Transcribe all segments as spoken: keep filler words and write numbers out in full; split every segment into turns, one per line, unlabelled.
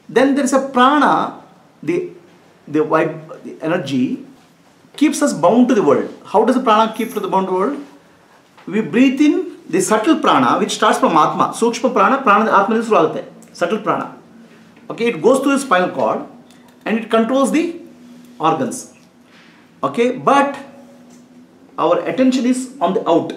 Then there is a prana, the, the, vibe, the energy keeps us bound to the world. How does the prana keep to the bound to the world? We breathe in the subtle prana which starts from Atma. Sukshma prana, prana Atma is subtle prana. Okay, it goes to the spinal cord and it controls the organs. Okay, but our attention is on the out.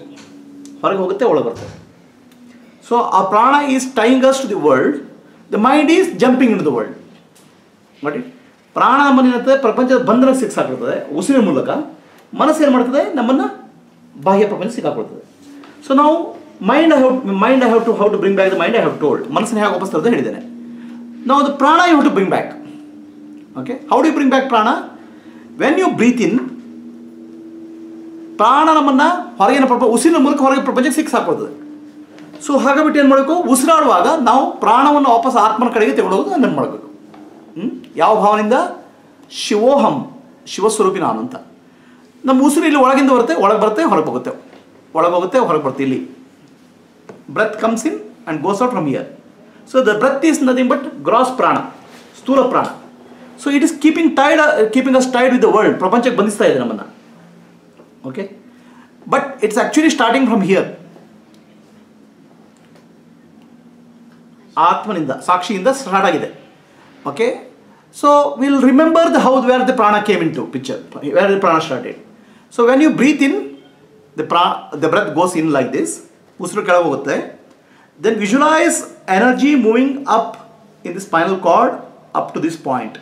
So our prana is tying us to the world. The mind is jumping into the world. Got it? Prana maninte prapanchada bandhana sikkakiruttade usiriನ ಮೂಲಕ ಮನಸ್ಸು ಏನು ಮಾಡುತ್ತದೆ ನಮ್ಮನ್ನ ಬಾಹ್ಯ ಪ್ರಪಂಚ ಸಿಕ್ಕಾಕೊಳ್ಳುತ್ತದೆ. So now mind I have mind I have to how to bring back the mind I have told. ಮನಸ್ಸನ್ನು ಹೇಗೆ ವಾಪಸ್ ತರೋದು ಹೇಳಿದ್ದೇನೆ. Now the prana you have to bring back. Okay? How do you bring back prana? When you breathe in, ಪ್ರಾಣ ನಮ್ಮನ್ನ ಹೊರಗಿನ ಪ್ರಪಂಚ ಉಸಿರಿನ ಮೂಲಕ ಹೊರಗೆ ಪ್ರಪಂಚಕ್ಕೆ ಸಿಕ್ಕಾಕೊಳ್ಳುತ್ತದೆ. ಸೊ ಹಾಗಾಗ್ಬಿಟ್ಟು ಏನು ಮಾಡಬೇಕು, ಉಸಿರಾಡುವಾಗ ನಾವು ಪ್ರಾಣವನ್ನು ವಾಪಸ್ ಆತ್ಮನ ಕಡೆಗೆ ತಗೊಳ್ಳೋದು ಅದನ್ನು ಮಾಡಬೇಕು. ಹ್ಞೂ ಯಾವ ಭಾವನೆಯಿಂದ? ಶಿವೋಹಂ, ಶಿವಸ್ವರೂಪಿ ನಾನು ಅಂತ. ನಮ್ಮ ಉಸಿರು ಇಲ್ಲಿ ಒಳಗಿಂದ ಬರುತ್ತೆ, ಒಳಗೆ ಬರುತ್ತೆ, ಹೊರಗೆ ಹೋಗುತ್ತೆ, ಒಳಗೆ ಹೋಗುತ್ತೆ, ಹೊರಗೆ ಬರುತ್ತೆ. ಇಲ್ಲಿ breath comes in and goes out from here. So the breath is nothing but gross prana, ಸ್ಥೂಲ ಪ್ರಾಣ. So it is keeping tied keeping us tied with the world. ಪ್ರಪಂಚಕ್ಕೆ ಬಂಧಿಸ್ತಾ ಇದೆ ನಮ್ಮನ್ನು. Okay, but it's actually starting from here. ಆತ್ಮನಿಂದ, ಸಾಕ್ಷಿಯಿಂದ start ಆಗಿದೆ. Okay, so will remember the how where the prana came into picture, where the prana started. So when you breathe in, the ಪ್ರಾ the breath goes in like this, ಉಸಿರು ಕೆಳಗೆ ಹೋಗುತ್ತೆ. Then visualise energy moving up in the spinal cord up to this point.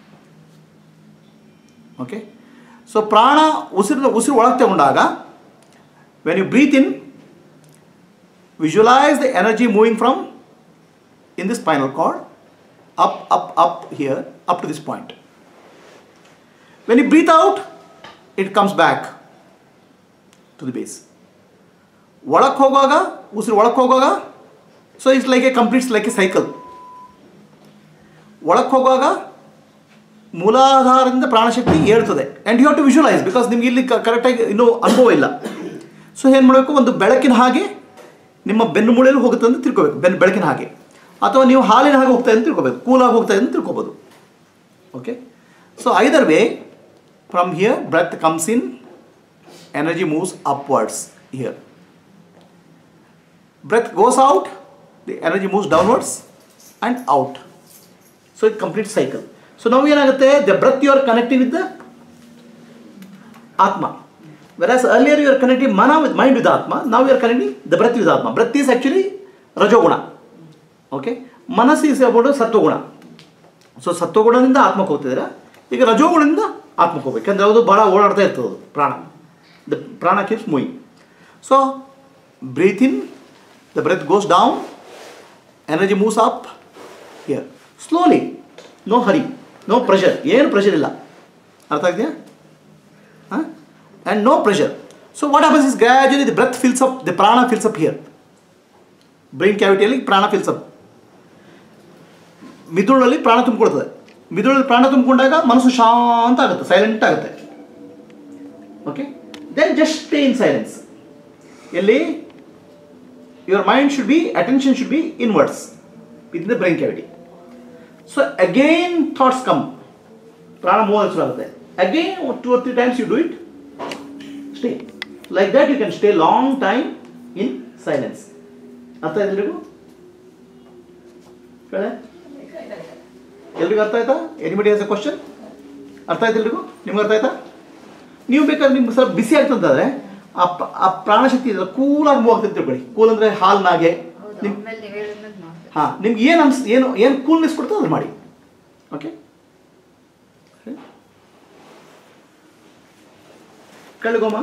Okay, so prana ಉಸಿರು ಉಸಿರು ಒಳಗೆ ತಗೊಂಡಾಗ when you breathe in, visualise the energy moving from in the spinal cord up up up here up to this point. When you breathe out, it comes back to the base. ಒಳಕ್ಕೆ ಹೋಗುವಾಗ ಉಸಿರು ಒಳಕ್ಕೆ ಹೋಗುವಾಗ, so it's like a completes like a cycle. ಒಳಕ್ಕೆ ಹೋಗುವಾಗ ಮೂಲಾಧಾರದಿಂದ ಪ್ರಾಣಶಕ್ತಿ ಏರ್ತದೆ. And you have to visualise, because ನಿಮ್ಗೆ ಇಲ್ಲಿ ಕರೆಕ್ಟಾಗಿ ಇನ್ನೂ ಅನುಭವ ಇಲ್ಲ. ಸೊ ಏನು ಮಾಡಬೇಕು, ಒಂದು ಬೆಳಕಿನ ಹಾಗೆ ನಿಮ್ಮ ಬೆನ್ನು ಮೂಳೆಯಲ್ಲಿ ಹೋಗುತ್ತೆ ಅಂತ ತಿಳ್ಕೋಬೇಕು. ಬೆನ್ನು ಬೆಳಕಿನ ಹಾಗೆ, ಅಥವಾ ನೀವು ಹಾಲಿನ ಹಾಗೆ ಹೋಗ್ತಾ ಅಂತ ತಿಳ್ಕೊಬೇಕು, ಕೂಲಾಗಿ ಹೋಗ್ತಾ ಅಂತ ತಿಳ್ಕೊಬೋದು. Okay, so either way, from here breath comes in, energy moves upwards here. Breath goes out, the energy moves downwards and out. So it complete cycle. So ನಾವು ಏನಾಗುತ್ತೆ, the breath you are connecting with the atma. Whereas earlier you are connecting mana with mind with atma. ನಾವು you are connecting the breath with atma. Breath is actually rajoguna. Okay, ಮನಸ್ಸು is about sattvaguna. So ಸತ್ವಗುಣದಿಂದ ಆತ್ಮಕ್ಕೆ ಹೋಗ್ತಿದ್ದೀರಾ, ಈಗ ರಜೋಗುಣದಿಂದ ಆತ್ಮಕ್ಕೆ ಹೋಗ್ಬೇಕು. ಯಾಕಂದರೆ ಅದು ಭಾಳ ಓಡಾಡ್ತಾ ಇರ್ತದೆ ಅದು ಪ್ರಾಣ. The prana keeps moving. So breathe in, the breath goes down, energy moves up here slowly, no hurry, no pressure. ಏನು ಪ್ರೆಷರ್ ಇಲ್ಲ, ಅರ್ಥ ಆಗಿದೆಯಾ? ಹಾಂ, and no pressure. So what happens is gradually the breath fills up, the prana fills up here. Brain ಕ್ಯಾವಿಟಿಯಲ್ಲಿ prana fills up. ಮಿದುಳಲ್ಲಿ ಪ್ರಾಣ ತುಂಬಿಕೊಳ್ತದೆ. ಮಿದುಳಲ್ಲಿ ಪ್ರಾಣ ತುಂಬಿಕೊಂಡಾಗ ಮನಸ್ಸು ಶಾಂತ ಆಗುತ್ತೆ, ಸೈಲೆಂಟ್ ಆಗುತ್ತೆ. Okay, then just stay in silence. ಎಲ್ಲಿ your mind should be, attention should be inwards in the brain cavity. So again thoughts come, prana move ಶುರು ಆಗುತ್ತೆ. Again two or three times you do it, stay like that. You can stay long time in silence. ಅರ್ಥ ಆಯ್ತು ಎಲ್ರಿಗೂ? ಎಲ್ರಿಗೂ ಅರ್ಥ ಆಯ್ತಾ? Anybody has a question? ಅರ್ಥ ಆಯ್ತು ಎಲ್ರಿಗೂ? ನಿಮ್ಗೆ ಅರ್ಥ ಆಯ್ತಾ? ನೀವು ಬೇಕಾದ್ರೆ ನಿಮ್ಗೆ ಸ್ವಲ್ಪ ಬಿಸಿ ಆಗ್ತಂತಂದರೆ ಆ ಆ ಪ್ರಾಣಶಕ್ತಿ ಇದೆಲ್ಲ ಕೂಲಾಗಿ ಮೂವ್ ಆಗ್ತದೆ ತಿಳ್ಕೊಳ್ಳಿ. ಕೂಲ್ ಅಂದರೆ ಹಾಲ್ನಾಗೆ. ನಿಮ್ ಹಾಂ, ನಿಮ್ಗೆ ಏನು ಅನ್ಸ್ ಏನು ಏನು ಕೂಲ್ನೆಸ್ ಕೊಡ್ತದೆ ಅದು ಮಾಡಿ. ಓಕೆ, ಕಳ್ಳಿಗೋಮ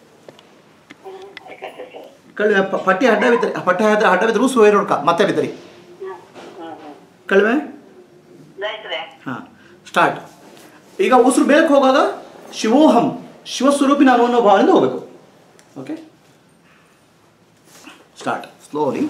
ಕಳ್ಳಿ ಪಟ್ಟಿ ಅಡ್ಡ ಬಿತ್ತರಿ, ಪಟ್ಟಿ ಅಡ್ಡ ಅಡ್ಡ ಬಿದ್ದರು ಸುವೇರ್ ನೋಡ್ಕ ಮತ್ತೆ ಬಿತ್ತರಿ ಕಳ್ವೆ. ಹಾಂ, ಸ್ಟಾರ್ಟ್. ಈಗ ಉಸಿರು ಬೇಕಕ್ಕೆ ಹೋಗಾಗ ಶಿವೋಹಂ, ಶಿವಸ್ವರೂಪಿ ನಾನು ಅನ್ನೋ ಭಾವನೆಯಿಂದ ಹೋಗಬೇಕು. Okay, start slowly.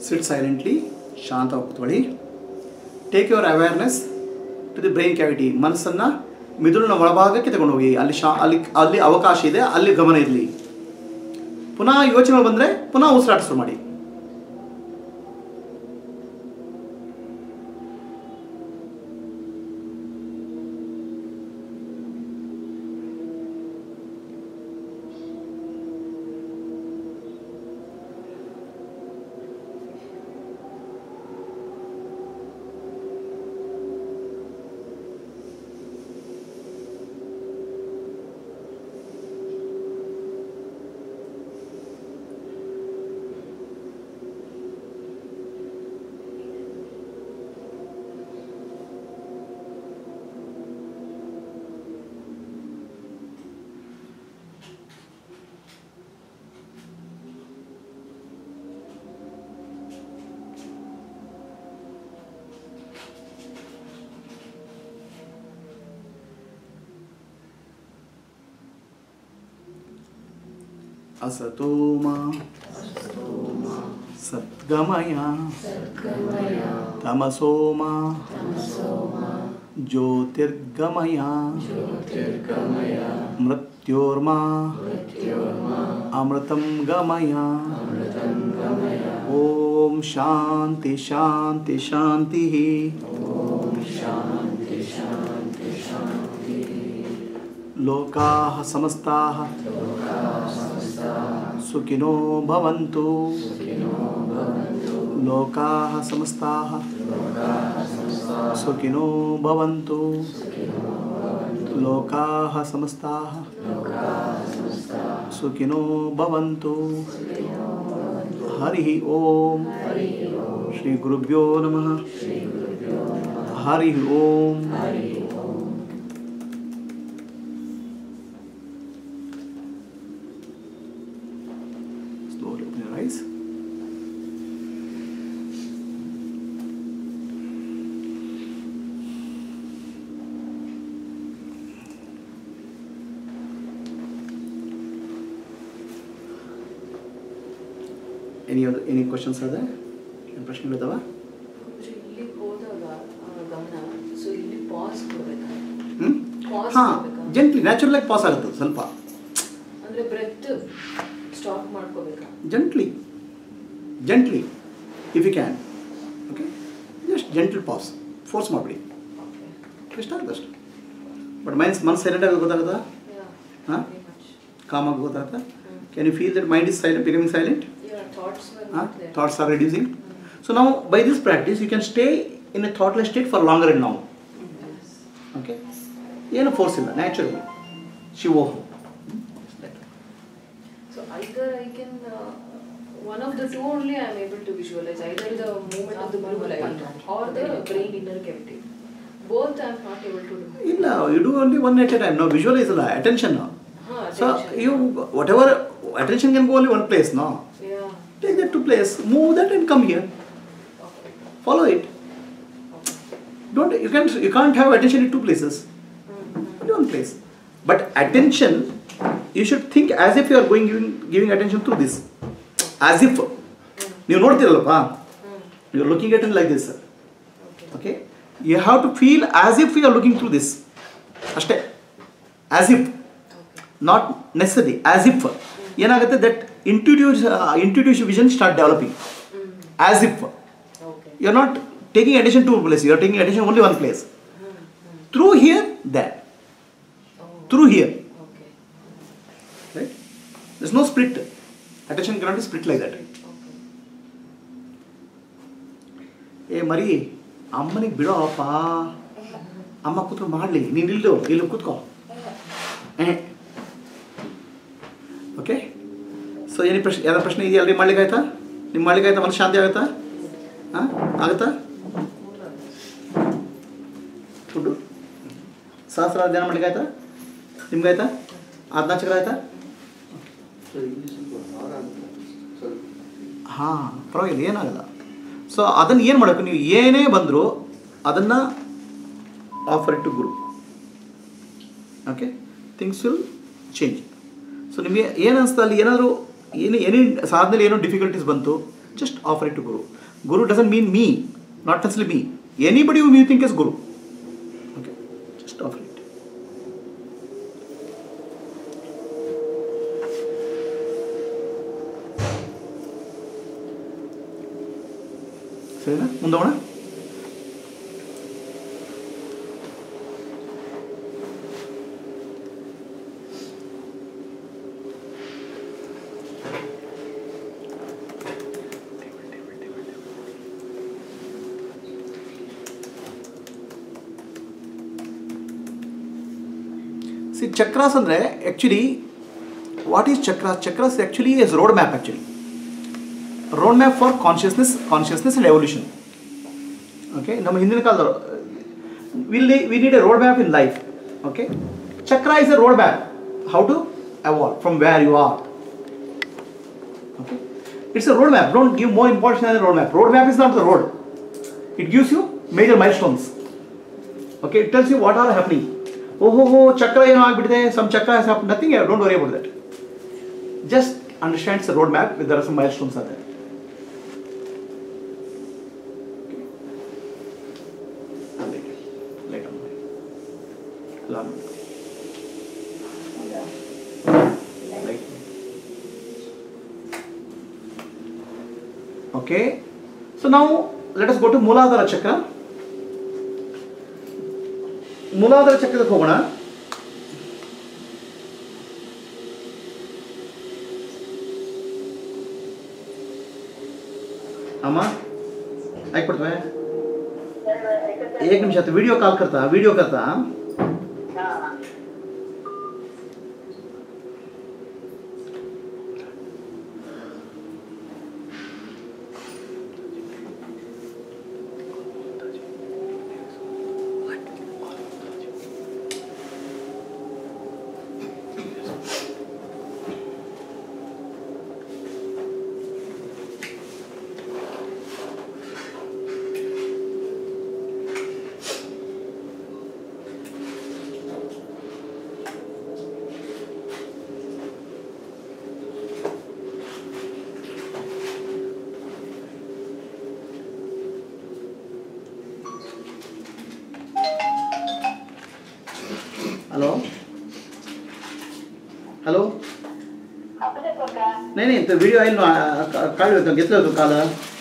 Sit silently, ಶಾಂತವಾಗಿ ಕೂತ್ಕೊಳ್ಳಿ. Take your awareness to the brain cavity. ಮನಸ್ಸನ್ನು ಮಿದುಳಿನ ಒಳಭಾಗಕ್ಕೆ ತಗೊಂಡು ಹೋಗಿ. ಅಲ್ಲಿ ಶಾ ಅಲ್ಲಿ ಅಲ್ಲಿ ಅವಕಾಶ ಇದೆ, ಅಲ್ಲಿ ಗಮನ ಇರಲಿ. ಪುನಃ ಯೋಚನೆ ಬಂದರೆ ಪುನಃ ಉಸಿರಾಟ ಶುರು ಮಾಡಿ. असतोमा सद्गमया तमसोमा ज्योतिर्गमया मृत्योर्मा अमृतं गमया. ओम शांति शांति शांति. लोकाः समस्ताः सुखिनो भवन्तु. लोकाः समस्ताः सुखिनो भवन्तु. लोकाः समस्ताः सुखिनो भवन्तु. हरि ओम. श्री गुरुभ्यो नमः. हरि ओम. Any other any questions are there? ಏನು ಪ್ರಶ್ನೆಗಳಿದಾವ?
ಇಲ್ಲಿ ಹೋದಾಗ ಗಮನ ಸೊ ಇಲ್ಲಿ ಪಾಸ್ ಕೊಡಬೇಕಾ?
ಹ್ಮ್ ಹಾ ಜೆಂಟ್ಲಿ ನ್ಯಾಚುರಲ್ ಆಗಿ ಪಾಸ್ ಆಗುತ್ತೆ ಸ್ವಲ್ಪ.
ಅಂದ್ರೆ ಬ್ರೆತ್ ಸ್ಟಾಪ್ ಮಾಡ್ಕೋಬೇಕಾ?
Gently gently if you can. Okay, just gentle pause, force ಮಾಡಿಬಿಡಿ. ಎಷ್ಟಾಗುತ್ತೆ ಅಷ್ಟು. ಬಟ್ ಮೈನ್ಸ್ ಮನಸ್ಸು ಸೈಲೆಂಟಾಗಿ ಗೊತ್ತಾಗುತ್ತಾ? ಹಾಂ, ಕಾಮಾಗಿ ಗೊತ್ತಾಗುತ್ತಾ? Can you feel that mind is silent, becoming silent?
Thoughts,
huh? Thoughts are reducing. Mm-hmm. So now by this practice you can stay in a thoughtless state for longer and longer. Yes. Okay, ಏನು force ಇಲ್ಲ, naturally ಶಿವೋಹಂ.
So either I can uh, one of the two only I am able to visualize, either the movement of the blue light or the brain inner cavity. Both I am not able to do.
ಇಲ್ಲ, you do only one at a time. Now visualize ಇಲ್ಲ, attention now.
Huh,
so you whatever attention can go only one place, no?
Yeah.
Take that to place, move that and come here.
Okay.
Follow it. Okay. Don't you can't you can't have attention in two places.
Mm-hmm.
Only one place. But attention, you should think as if you are going giving giving attention to this. As if you ನೋಡ್ತಿರಲ್ಲಪ್ಪ, you are looking at it like this. Okay. Okay. You have to feel as if you are looking through this. ಅಷ್ಟೇ. As if. Not necessary. As if. ಏನಾಗುತ್ತೆ that intuitive uh, intuitive vision start developing. Mm-hmm. As if. Okay. You are not taking attention to one place. You are taking attention only one place. Mm-hmm. Through here, there. Oh. Through here.
Okay.
Right? There is no split. Attention cannot be split like that.
Okay.
ಏ ಮರಿ, ಅಮ್ಮನಿಗೆ ಬಿಡೋಪ್ಪ, ಅಮ್ಮ ಕೂತ್ಕೊಂಡು ಮಾಡಲಿ, ನೀನು ಇಲ್ದು ಇಲ್ಲಿ ಕೂತ್ಕೋ. Okay, so ಏನು ಪ್ರಶ್ನೆ, ಯಾವ್ದು ಪ್ರಶ್ನೆ ಇದೆಯಲ್ರಿ? ಮಾಡ್ಲಿಕ್ಕೆ ಆಯ್ತಾ? ನಿಮ್ಮ ಮಾಡ್ಲಿಕ್ಕೆ ಆಯ್ತಾ? ಮನಸ್ಸು ಶಾಂತಿ ಆಗುತ್ತಾ? ಹಾಂ, ಆಗುತ್ತಾ? ಫುಡ್ಡು ಸಹಸ್ರ ಧ್ಯಾನ ಮಾಡ್ಲಿಕ್ಕೆ ಆಯ್ತಾ? ನಿಮ್ಗೆ ಆಯ್ತಾ? ಆಜ್ಞಾಚಕ್ರ ಆಯ್ತಾ? ಹಾಂ, ಪರವಾಗಿಲ್ಲ, ಏನಾಗಲ್ಲ. ಸೊ ಅದನ್ನು ಏನು ಮಾಡಬೇಕು, ನೀವು ಏನೇ ಬಂದರೂ ಅದನ್ನು offer it to guru. Okay, things will change. So ನಿಮಗೆ ಏನು ಅನಿಸ್ತಾ, ಅಲ್ಲಿ ಏನಾದರೂ ಏನು ಏನೇ ಸಾಧನೆಯಲ್ಲಿ ಏನೋ ಡಿಫಿಕಲ್ಟೀಸ್ ಬಂತು, Just offer it to Guru. Guru doesn't mean me, not necessarily me. Anybody whom you think is Guru. Okay, just offer it. ಸರಿನಾ, ಮುಂದೆ ಹೋಗೋಣ. See, chakras andre actually, what is chakras? Chakras actually is road map actually. Road map for consciousness, consciousness and evolution. Okay, ನಮ್ಮ ಹಿಂದಿನ ಕಾಲದವರು we we need a road map in life. Okay, chakra is a road map how to evolve from where you are. Okay, it's a road map. Don't give more importance than the road map. Road map is not the road. It gives you major milestones. Okay, it tells you what are happening. Oh, oh, oh, chakra ಏನು ಆಗ್ಬಿಟ್ಟಿದೆ, some chakra has happened. Nothing, don't worry about that. Just understand it's a road map. There are some milestones are there. Okay, so now let us go to Mooladhara Chakra. Mooladhara Chakra ಹೋಗೋಣ. ಅಮ್ಮ ಆಯ್ತು ಕೊಡ್ತವೆ एक निमिष video call करता video करता hello hello नहीं नहीं तो वीडियो आइल काल होतो घेतलं होतं काल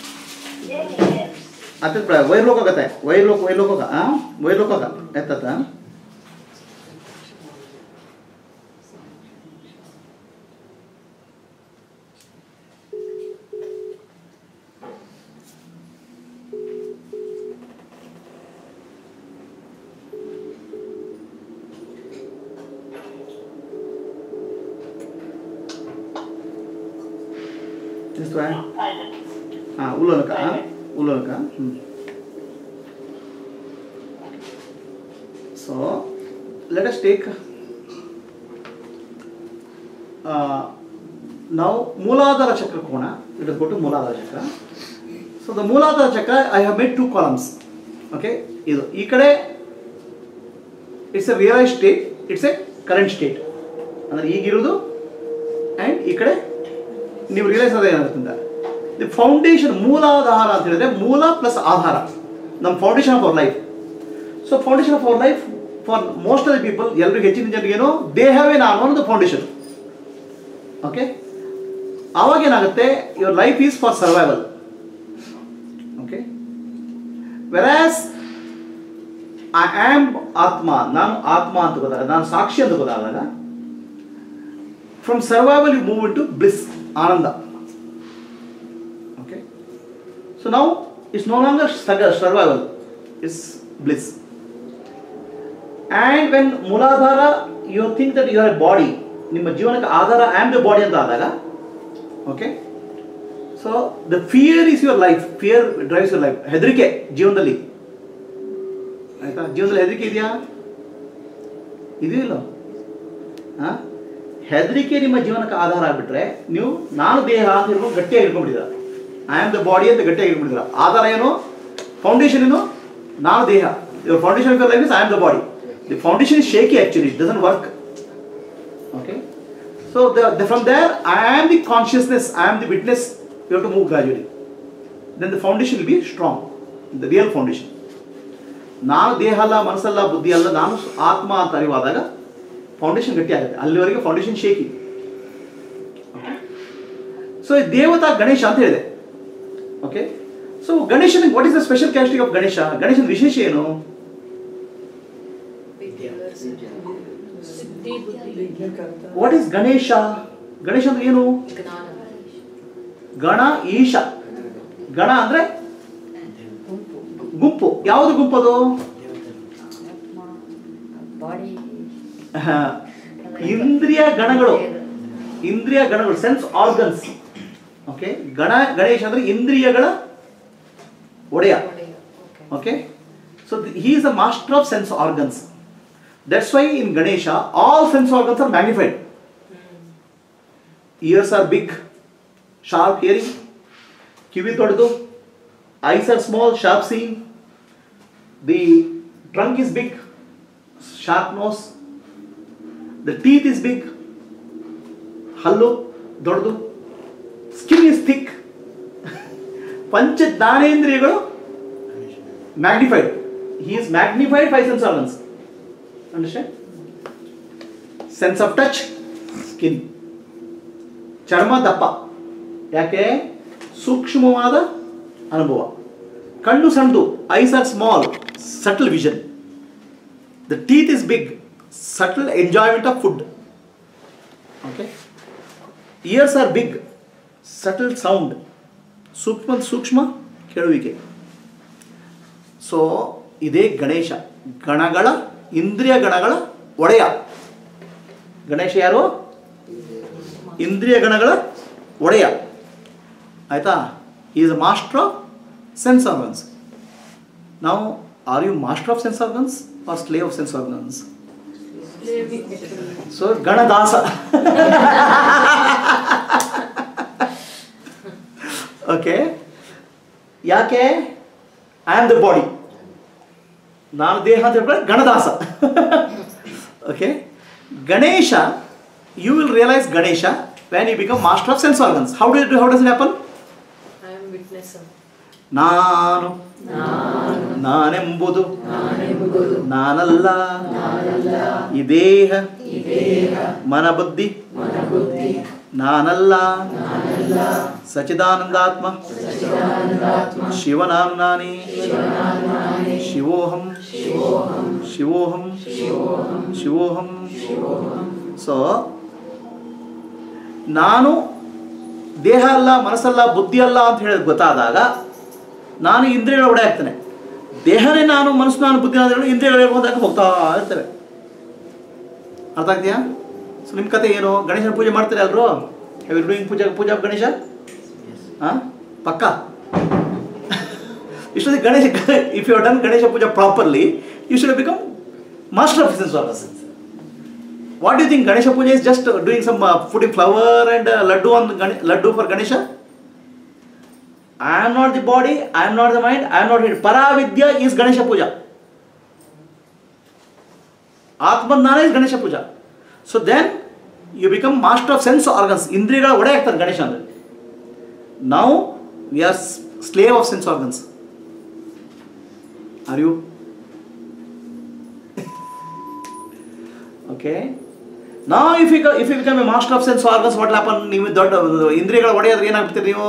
आता वैर लोक का वैर लोक वैर लोक का हां वैर लोक का येतात हां This way. Ah, ulolaka. Ah, ulolaka. Hmm. So, let us take. Uh, now, Mooladhara Chakra Kona. Let us go to Mooladhara Chakra. So, the Mooladhara Chakra, I have made two columns. Okay. Ee kade, it's a realized state. It's a current state. Andre ee girudu, and ee kade. ನೀವು realise ಅದ ಏನಾಗುತ್ತೆ the foundation ಮೂಲಾಧಾರ ಅಂತ ಹೇಳಿದ್ರೆ ಮೂಲ plus ಆಧಾರ ನಮ್ಮ foundation of our life. So foundation of our life for most of the people ಎಲ್ಲರಿಗೂ ಹೆಚ್ಚಿನ ಜನರಿಗೆ ಏನು ದೇಹವೇ ನಾನು ಅನ್ನೋದು ಫೌಂಡೇಶನ್. ಓಕೆ, ಆವಾಗ ಏನಾಗುತ್ತೆ your life is for survival. Okay, whereas I am atma, ನಾನು ಆತ್ಮ ಅಂತ ಗೊತ್ತಾಗ, ನಾನು ಸಾಕ್ಷಿ ಅಂತ ಗೊತ್ತಾದಾಗ from survival you move into bliss, Ananda. Okay, so now it's no longer survival, it's bliss. And when Mooladhara, you think that you are a body, ನಿಮ್ಮ ಜೀವನಕ್ಕೆ ಆಧಾರ I am the body ಅಂತ ಆದಾಗ, okay, so the fear is your life, fear drives your life. ಹೆದರಿಕೆ ಜೀವನದಲ್ಲಿ, ಆಯ್ತಾ? ಜೀವನದಲ್ಲಿ ಹೆದರಿಕೆ ಇದೆಯಾ? ಇದೆಯಲ್ಲ? ಹಾ, ಹೆದರಿಕೆ ನಿಮ್ಮ ಜೀವನಕ್ಕೆ ಆಧಾರ ಆಗಿಬಿಟ್ರೆ ನೀವು ನಾನು ದೇಹ ಅಂತ ಹೇಳ್ಕೊಂಡು ಗಟ್ಟಿಯಾಗಿ ಇಟ್ಕೊಂಡ್ಬಿಟ್ಟಿದ್ದೀರ. ಐ ಆಮ್ ದ ಬಾಡಿ ಅಂತ ಗಟ್ಟಿಯಾಗಿ ಇಟ್ಕೊಂಡಿದ್ದೀರ. ಆಧಾರ ಏನು? ಫೌಂಡೇಶನ್ ಏನು? ನಾನು ದೇಹ. Your foundation of your life is I am the body. The foundation is shaky actually, it doesn't work. Okay, so from there I am the consciousness, I am the witness. You have to move gradually. then the foundation will be strong, the real foundation. ನಾನು ದೇಹ ಅಲ್ಲ, ಮನಸ್ಸಲ್ಲ, ಬುದ್ಧಿ ಅಲ್ಲ, ನಾನು ಆತ್ಮ ಅಂತ ಅರಿವಾದಾಗ foundation ಗಟ್ಟಿ ಆಗುತ್ತೆ. ಅಲ್ಲಿವರೆಗೆ ಫೌಂಡೇಶನ್ ಶೇಕಿ. ಸೊ ದೇವತಾ ಗಣೇಶ ಅಂತ ಹೇಳಿದೆ. ಓಕೆ, ಸೊ ಗಣೇಶನ what is the special characteristic of Ganesha? ಗಣೇಶನ ವಿಶೇಷ ಏನು? What is Ganesha? ಗಣೇಶ ಅಂದ್ರೆ ಏನು? ಗಣ ಈಶ. ಗಣ ಅಂದ್ರೆ ಗುಂಪು. ಯಾವುದು ಗುಂಪು ಅದು? ಇಂದ್ರಿಯ ಗಣಗಳು. ಇಂದ್ರಿಯ ಗಣಗಳು, ಸೆನ್ಸ್ ಆರ್ಗನ್ಸ್. ಓಕೆ, ಗಣ ಗಣೇಶ ಅಂದ್ರೆ ಇಂದ್ರಿಯಗಳ ಒಡೆಯ. Okay, so he is a master of sense organs. That's why in Ganesha all sense organs are magnified. Ears are big, sharp hearing. Kivi ದೊಡ್ಡದು. Eyes are small, sharp seeing. The trunk is big, sharp nose. The teeth is big, hallu ದೊಡ್ಡದು. Skin is thick. ಪಂಚ ಜ್ಞಾನೇಂದ್ರಿಯಗಳು magnified. He is magnified by sense organs. Understand? Sense of touch, skin. ಚರ್ಮ ದಪ್ಪ. ಯಾಕೆ? ಸೂಕ್ಷ್ಮವಾದ ಅನುಭವ. ಕಣ್ಣು ಸಣ್ಣದು, eyes are small, subtle vision. The teeth is big, subtle enjoyment of food. Okay, ears are big, subtle sound, ಸೂಕ್ಷ್ಮ ಸೂಕ್ಷ್ಮ ಕೇಳುವಿಕೆ. So ಇದೇ ಗಣೇಶ, ಗಣಗಳ ಇಂದ್ರಿಯ ಗಣಗಳ ಒಡೆಯ. ಗಣೇಶ ಯಾರು? ಇಂದ್ರಿಯ ಗಣಗಳ ಒಡೆಯ. ಆಯ್ತಾ? he is a master of sense organs. Now, are you master of sense organs or slave of sense organs? So ganadasa. Okay, ಯಾಕೆ? I am the body. ನಾನು ದೇಹ ಅಂತ ಹೇಳ್ಬಿಟ್ರೆ ಗಣದಾಸ. Okay, Ganesha, you will realize Ganesha when you become master of sense organs. How do you do, how does it happen? ನಾನು ನಾನೆಂಬುದು ನಾನಲ್ಲ, ಈ ದೇಹ ಮನ ಬುದ್ಧಿ ನಾನಲ್ಲ, ಸಚಿದಾನಂದಾತ್ಮ ಶಿವನಾನು ನಾನೇ, ಶಿವೋಹಂ ಶಿವೋಹಂ ಶಿವೋಹಂ. ಸೊ ನಾನು ದೇಹ ಅಲ್ಲ, ಮನಸ್ಸಲ್ಲ, ಬುದ್ಧಿ ಅಲ್ಲ ಅಂತ ಹೇಳಿ ಗೊತ್ತಾದಾಗ ನಾನು ಇಂದ್ರಿಯಗಳ ಒಡೆ ಆಗ್ತೇನೆ. ದೇಹನೇ ನಾನು, ಮನಸ್ಸು ನಾನು, ಬುದ್ಧಿ ನಾನು, ಇಂದ್ರಿಯಗಳು ಹೋದಾಗ ಹೋಗ್ತಾ ಇರ್ತೇವೆ. ಅರ್ಥ ಆಗ್ತೀಯಾ? ಸೊ ನಿಮ್ಮ ಕತೆ ಏನು? ಗಣೇಶನ ಪೂಜೆ ಮಾಡ್ತೀರಾ ಎಲ್ಲರೂ? Have you doing puja puja Ganesha? ಹಾಂ, ಪಕ್ಕ. ಇಷ್ಟೊಂದು Ganesha, if you done Ganesha puja properly, you should become master of sense organs. What do you think? Ganesha Puja is just doing some uh, putting flower and uh, laddu on the Gane- laddu for Ganesha? I am not the body, I am not the mind, I am not it. Paravidya is Ganesha Puja. Atmanana is Ganesha Puja. So then you become master of sense organs. Indriyagala ಒಡೆ ಆಗ್ತಾರೆ ಗಣೇಶ ಅಂದ್ರೆ. Now we are slave of sense organs. Are you? Okay. Now if you if you become a master of sense organs, what will happen? ನೀವು ದೊಡ್ಡ ಇಂದ್ರಿಯಗಳ ಒಡೆಯಾದ್ರೆ ಏನಾಗ್ತೀರಿ ನೀವು?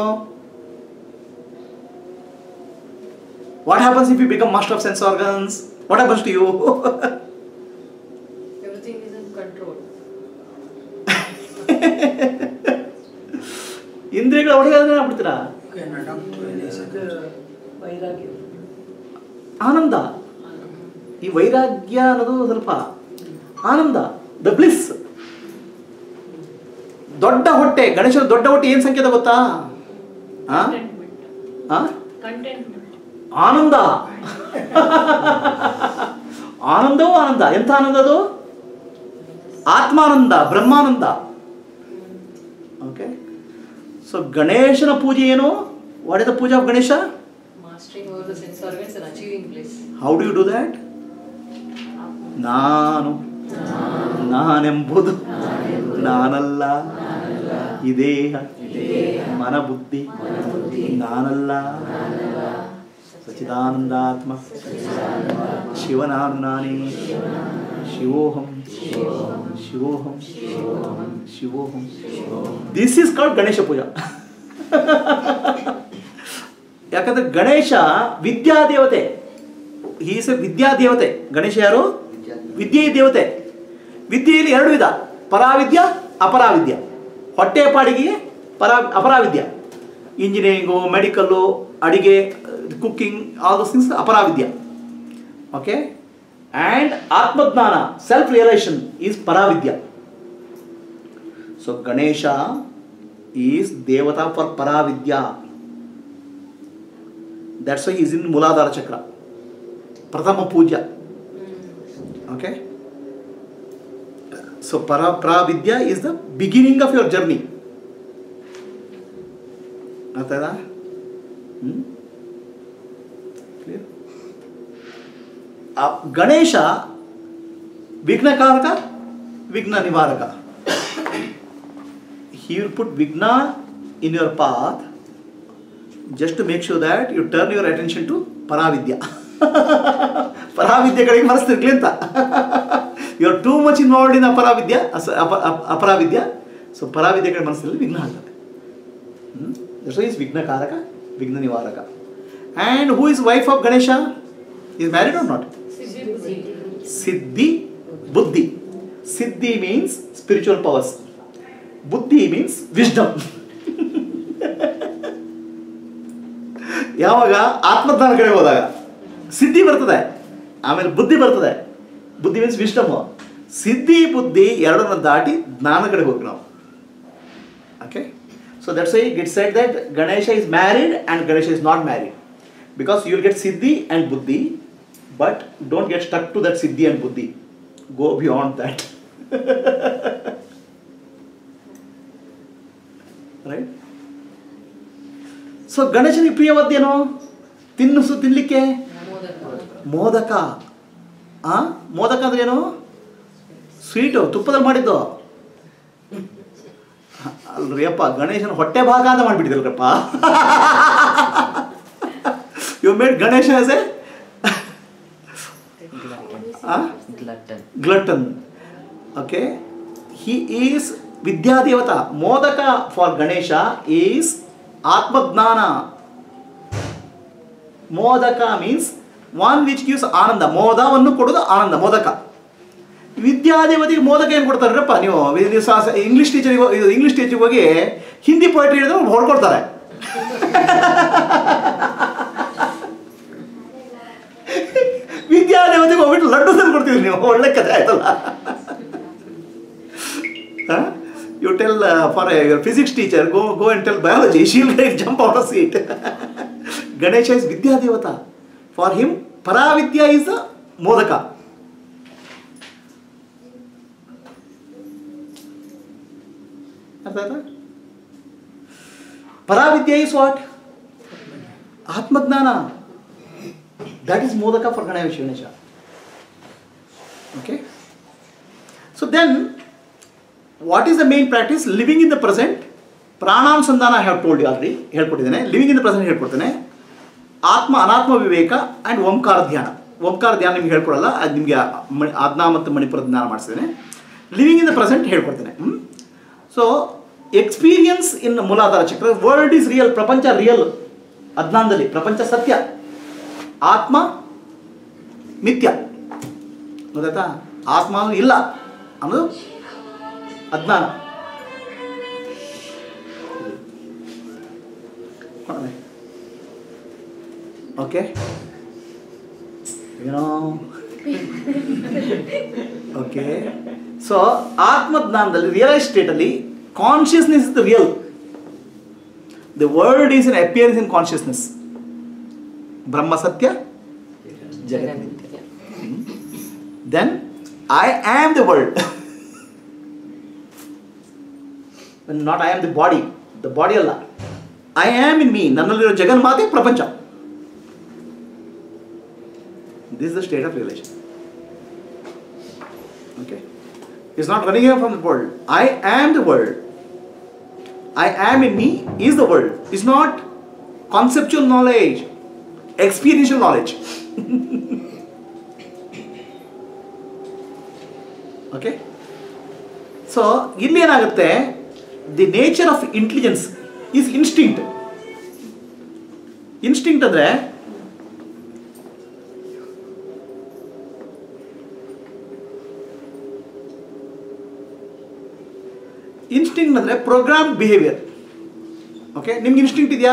What happens if you become master of sense organs? What happens to you?
Everything is in control.
ಇಂದ್ರಿಯಗಳ ಒಡೆಯಾದ್ರೆ ಏನಾಗ್ಬಿಡ್ತೀರಾ? ಆನಂದ. ಈ ವೈರಾಗ್ಯ ಅನ್ನೋದು ಸ್ವಲ್ಪ ಆನಂದ, the bliss. ದೊಡ್ಡ ಹೊಟ್ಟೆ, ಗಣೇಶನ ದೊಡ್ಡ ಹೊಟ್ಟೆ ಏನ್ ಸಂಕೇತ ಗೊತ್ತಾ? ಆನಂದ. ಆನಂದವೂ ಆನಂದ. ಎಂಥ ಆನಂದ ಅದು? ಆತ್ಮಾನಂದ, ಬ್ರಹ್ಮಾನಂದ. ಓಕೆ, ಸೊ ಗಣೇಶನ ಪೂಜೆ ಏನು? What is the puja of Ganesha?
Mastering all the sense organs and achieving bliss.
How do you do that? ನಾನು ನಾನೆಂಬುದು ನಾನಲ್ಲ, ಈ ದೇಹ ಮನ ಬುದ್ಧಿ ನಾನಲ್ಲ ಸಚ್ಚಿದಾನಂದಾತ್ಮ ಶಿವನಾನು ನಾನೇ ಶಿವೋಹಂ ಶಿವೋಹಂ ಶಿವೋಹಂ. This is called Ganesha puja. ಯಾಕಂದ್ರೆ ಗಣೇಶ ವಿದ್ಯಾದೇವತೆ. ಈಸ್ ಎ ವಿದ್ಯಾದೇವತೆ. ಗಣೇಶ ಯಾರು? ವಿದ್ಯೆ ದೇವತೆ. ವಿದ್ಯೆಯಲ್ಲಿ ಎರಡು ವಿಧ, ಪರಾವಿದ್ಯ ಅಪರಾವಿದ್ಯ. ಹೊಟ್ಟೆಯ ಪಾಡಿಗೆ ಪರಾ ಅಪರಾವಿದ್ಯ. ಇಂಜಿನಿಯರಿಂಗು, ಮೆಡಿಕಲ್ಲು, ಅಡಿಗೆ, ಕುಕ್ಕಿಂಗ್, ಆಲ್ ದೋಸ್ ಥಿಂಗ್ಸ್ ಅಪರಾವಿದ್ಯ. ಓಕೆ. ಆ್ಯಂಡ್ ಆತ್ಮಜ್ಞಾನ, ಸೆಲ್ಫ್ ರಿಯಲೈಸೇಷನ್ ಈಸ್ ಪರಾವಿದ್ಯ. ಸೊ ಗಣೇಶ ಈಸ್ ದೇವತಾ ಫಾರ್ ಪರಾವಿದ್ಯ. That's why is in muladhara chakra, ಪ್ರಥಮ ಪೂಜ್ಯ. ಓಕೆ. ಸೊ ಪರ ಪ್ರಾವಿದ್ಯ is the beginning of your journey. ಆಯ್ತಾ? ಹ್ಮ್. ಗಣೇಶ ವಿಘ್ನಕಾರಕ, ವಿಘ್ನ ನಿವಾರಕ. He will put vigna in your path just to make sure that you turn your attention to paravidya. Paravidya ಕಡೆಗೆ ಮನಸ್ಸಿರ್ಲಿ ಅಂತ. You are too much involved in aparavidya, aparavidya. So paravidya ಕಡೆ ಮನಸ್ಸಿನಲ್ಲಿ ವಿಘ್ನ ಆಗ್ತದೆ. That's why is ವಿಘ್ನಕಾರಕ, ವಿಘ್ನ ನಿವಾರಕ. And who is wife of Ganesha? Is married or not? Siddhi, Buddhi. Siddhi means spiritual powers. Buddhi means wisdom. ಯಾವಾಗ ಆತ್ಮಜ್ಞಾನ ಕಡೆ ಹೋದಾಗ ಸಿದ್ಧಿ ಬರ್ತದೆ, ಆಮೇಲೆ ಬುದ್ಧಿ ಬರ್ತದೆ. ಬುದ್ಧಿ ಮೀನ್ಸ್ ವಿಸ್ಡಮ್. ಸಿದ್ಧಿ ಬುದ್ಧಿ ಎರಡನ್ನ ದಾಟಿ ಜ್ಞಾನ ಕಡೆ ಹೋಗ್ಬೇಕು ನಾವು. Okay. So that's why it said that Ganesha is married and Ganesha is not married. Because you will get Siddhi and Buddhi, but don't get stuck to that Siddhi and Buddhi. Go beyond that. Right. So ಗಣೇಶನಿಗೆ ಪ್ರಿಯವಾದ್ದೇನು? ತಿನ್ನಿಸು, ತಿನ್ನಲಿಕ್ಕೆ ಮೋದಕ. ಆ ಮೋದಕ ಅಂದ್ರೆ ಏನು? ಸ್ವೀಟು, ತುಪ್ಪದಲ್ಲಿ ಮಾಡಿದ್ದು ಅಲ್ರಿ ಅಪ್ಪ. ಗಣೇಶನ ಹೊಟ್ಟೆ ಭಾಗ ಅಂತ ಮಾಡಿಬಿಟ್ಟಿದ್ರಪ್ಪ. You made Ganesha as a glutton. Okay. He is ವಿದ್ಯಾದೇವತಾ. Modaka for Ganesha is atmajnana. Modaka means one which gives ananda. ಮೋದವನ್ನು ಕೊಡೋದು ಆನಂದ, ಮೋದಕ. ವಿದ್ಯಾದೇವತೆಗೆ ಮೋದಕ ಏನು ಕೊಡ್ತಾರಪ್ಪ? ನೀವು ಇಂಗ್ಲೀಷ್ ಟೀಚರಿಗೆ, ಇಂಗ್ಲೀಷ್ ಟೀಚರ್ಗೆ ಹೋಗಿ ಹಿಂದಿ ಪೋಯಟ್ರಿ ಹೇಳಿದ್ರೆ ಹೊಡ್ಕೊಡ್ತಾರೆ. ವಿದ್ಯಾದೇವತೆಗೆ ಹೋಗ್ಬಿಟ್ಟು ಲಡ್ಡು ತಂದು ಕೊಡ್ತೀವಿ ನೀವು. ಒಳ್ಳೆ ಕಥೆ ಆಯ್ತಲ್ಲ. You tell uh, for a, your physics teacher, go go and tell biology. She'll jump out of seat. Ganesha is Vidya Devata. For him, Paravidya is the Modaka. Paravidya is what? Atmagnana. That is Modaka for Ganesha. Okay. So then, what is the main practice? Living in the present. Pranamsandana I have told you already. ಹೇಳ್ಕೊಟ್ಟಿದ್ದೇನೆ. Living in the present ಹೇಳ್ಕೊಡ್ತೇನೆ. ಆತ್ಮ ಅನಾತ್ಮ ವಿವೇಕ and ಓಂಕಾರ ಧ್ಯಾನ. ಓಂಕಾರ ಧ್ಯಾನ ನಿಮ್ಗೆ ಹೇಳ್ಕೊಡಲ್ಲ, ಅದು ನಿಮಗೆ ಆಜ್ಞಾ ಮತ್ತು ಮಣಿಪುರ ಜ್ಞಾನ ಮಾಡಿಸಿದ್ದೇನೆ. ಲಿವಿಂಗ್ ಇನ್ ದ ಪ್ರೆಸೆಂಟ್ ಹೇಳ್ಕೊಡ್ತೇನೆ. So experience in muladhara chakra. World is real. ಪ್ರಪಂಚ ರಿಯಲ್. ಅಜ್ಞಾನದಲ್ಲಿ ಪ್ರಪಂಚ ಸತ್ಯ, ಆತ್ಮ ಮಿಥ್ಯ. ಗೊತ್ತಾಯ್ತಾ? ಆತ್ಮ ಇಲ್ಲ ಅನ್ನೋದು ಅಜ್ಞಾನ. ಓಕೆ. ಏನೋ ಓಕೆ. ಸೊ ಆತ್ಮಜ್ಞಾನದಲ್ಲಿ, ರಿಯಲೈಸ್ ಸ್ಟೇಟಲ್ಲಿ consciousness is the real. The world is an appearance in consciousness. ಬ್ರಹ್ಮ ಸತ್ಯ, ಜಗತ್ ಮಿಥ್ಯ. Then I am the world. Not I am the body. The body ಅಲ್ಲ. I am in me. ನನ್ನಲ್ಲಿರೋ ಜಗನ್ಮಾತೆ ಪ್ರಪಂಚ. This is the state of realization. Okay. It's not running away from the world. I am the world. I am in me is the world. It's not conceptual knowledge, experiential knowledge. Okay? So, ಇಲ್ಲಿ ಏನಾಗುತ್ತೆ, the nature of intelligence is instinct. Instinct ಅಂದ್ರೆ instinct ಅಂದರೆ program behaviour. Okay, ನಿಮ್ಗೆ instinct ಇದೆಯಾ?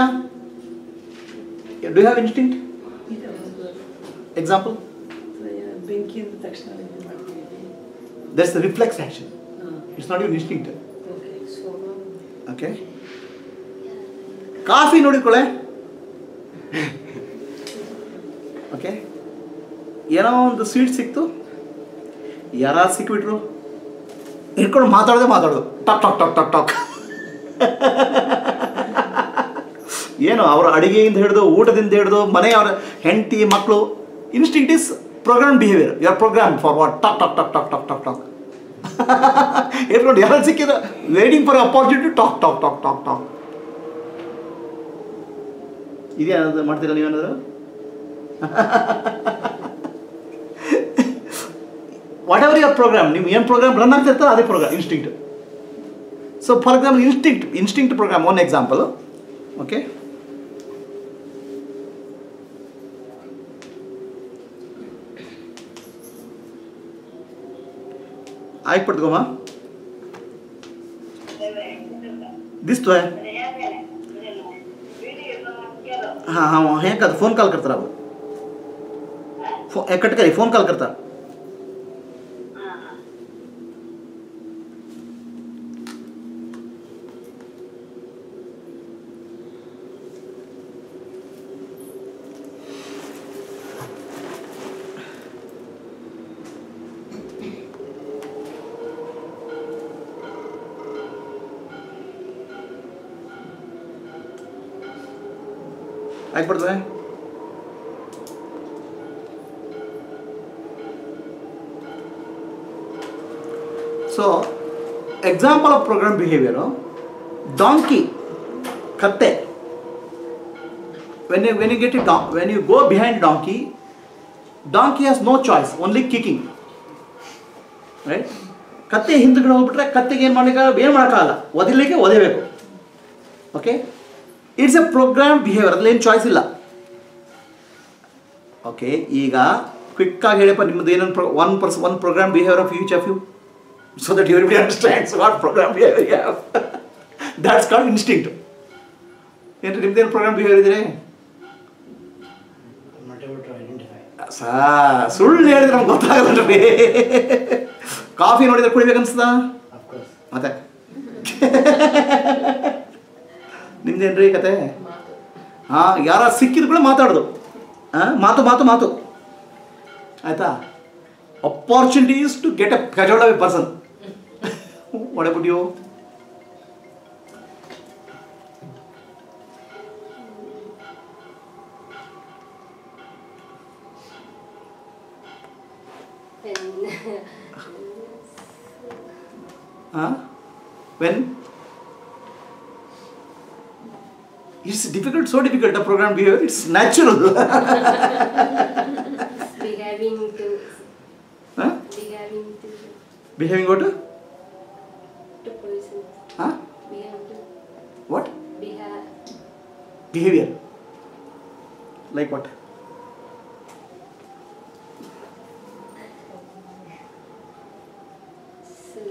Do you have instinct? Example?
ಬೆಂಕಿ ಅಂದ ತಕ್ಷಣ
that's the reflex action. It's not your instinct. Okay, coffee ನೋಡಿಕೊಳ್ಳೆ. ಓಕೆ, ಏನೋ ಒಂದು ಸ್ವೀಟ್ ಸಿಕ್ತು, ಯಾರು ಸಿಕ್ಬಿಟ್ರು, ಇಟ್ಕೊಂಡು ಮಾತಾಡೋದೇ ಮಾತಾಡೋದು, talk talk talk talk talk. ಏನು ಅವರ ಅಡಿಗೆಯಿಂದ ಹಿಡಿದು ಊಟದಿಂದ ಹಿಡಿದು ಮನೆಯವರ ಹೆಂಡತಿ ಮಕ್ಕಳು. Instinct is program behaviour. You are program for what? Talk talk talk talk talk talk talk. ಇಟ್ಕೊಂಡು ಯಾರು ಸಿಕ್ಕಿದ waiting for opportunity, talk talk talk talk talk. ಇದೆಯಾ ಮಾಡ್ತೀರಾ ನೀವೇನಾದ್ರು? ವಾಟ್ ಎವರ್ ಯುವರ್ ಪ್ರೋಗ್ರಾಮ್, ನೀವು ಏನು ಪ್ರೋಗ್ರಾಮ್ ರನ್ ಆಗ್ತಿರ್ತಾರೆ ಅದೇ program instinct. So for example instinct instinct program one example. Okay, ಆಯ್ತು ಪಡ್ಕೋಮ್ಮ ದಿಸ್ತು हाँ हाँ हे का फोन कॉल करता अब फो, कट करी फोन कॉल करता. आगे बढ़ते हैं. So, example of program behavior, donkey, katte. When you when you get a don when you go behind donkey, donkey has no choice, only kicking, right? ಕತ್ತೆ ಹಿಂದ್ಗಡೆ ಹೋಗ್ಬಿಟ್ರೆ ಕತ್ತೆಗೆ ಏನು ಮಾಡಲಿಕ್ಕೆ ಏನು ಮಾಡೋಕ್ಕಾಗಲ್ಲ, ಒದಿಲಿಕ್ಕೆ ಒದೇಬೇಕು. Okay, it's a program behaviour, ಅದ್ರಲ್ಲಿ ಏನು ಚಾಯ್ಸ್ ಇಲ್ಲ. ಓಕೆ, ಈಗ ಕ್ವಿಕ್ಕಾಗಿ ಹೇಳಿಪ್ಪ ನಿಮ್ಮದು ಏನೊಂದು ಪ್ರೋ ಒನ್ ಪರ್ಸ್ one program behaviour of each of you, so that everybody understands what program behaviour you have. That's called instinct. ಏನು ನಿಮ್ದೇನು ಪ್ರೋಗ್ರಾಮ್ ಬಿಹೇವಿಯರ್ ಇದೆ? ಸಾ ಸುಳ್ಳು ಹೇಳಿದ್ರೆ ನಮ್ಗೆ ಗೊತ್ತಾಗಲ್ಲ. ಕಾಫಿ ನೋಡಿದ್ರೆ ಕುಡಿಬೇಕನ್ಸ್ತದ ಮತ್ತೆ? ನಿಮ್ದೇನ್ರಿ ಕತೆ? ಹಾಂ, ಯಾರ ಸಿಕ್ಕಿದ ಕೂಡ ಮಾತಾಡೋದು, ಹಾಂ, ಮಾತು ಮಾತು ಮಾತು ಆಯ್ತಾ? Opportunities to get a casual of a person. What about you? Huh? When? It's difficult, so difficult, the program behavior, it's natural.
Behaving to.
Huh?
Behaving to.
Behaving what?
To person.
Huh?
Behave to.
What?
Behave.
Behavior. Like what?
So,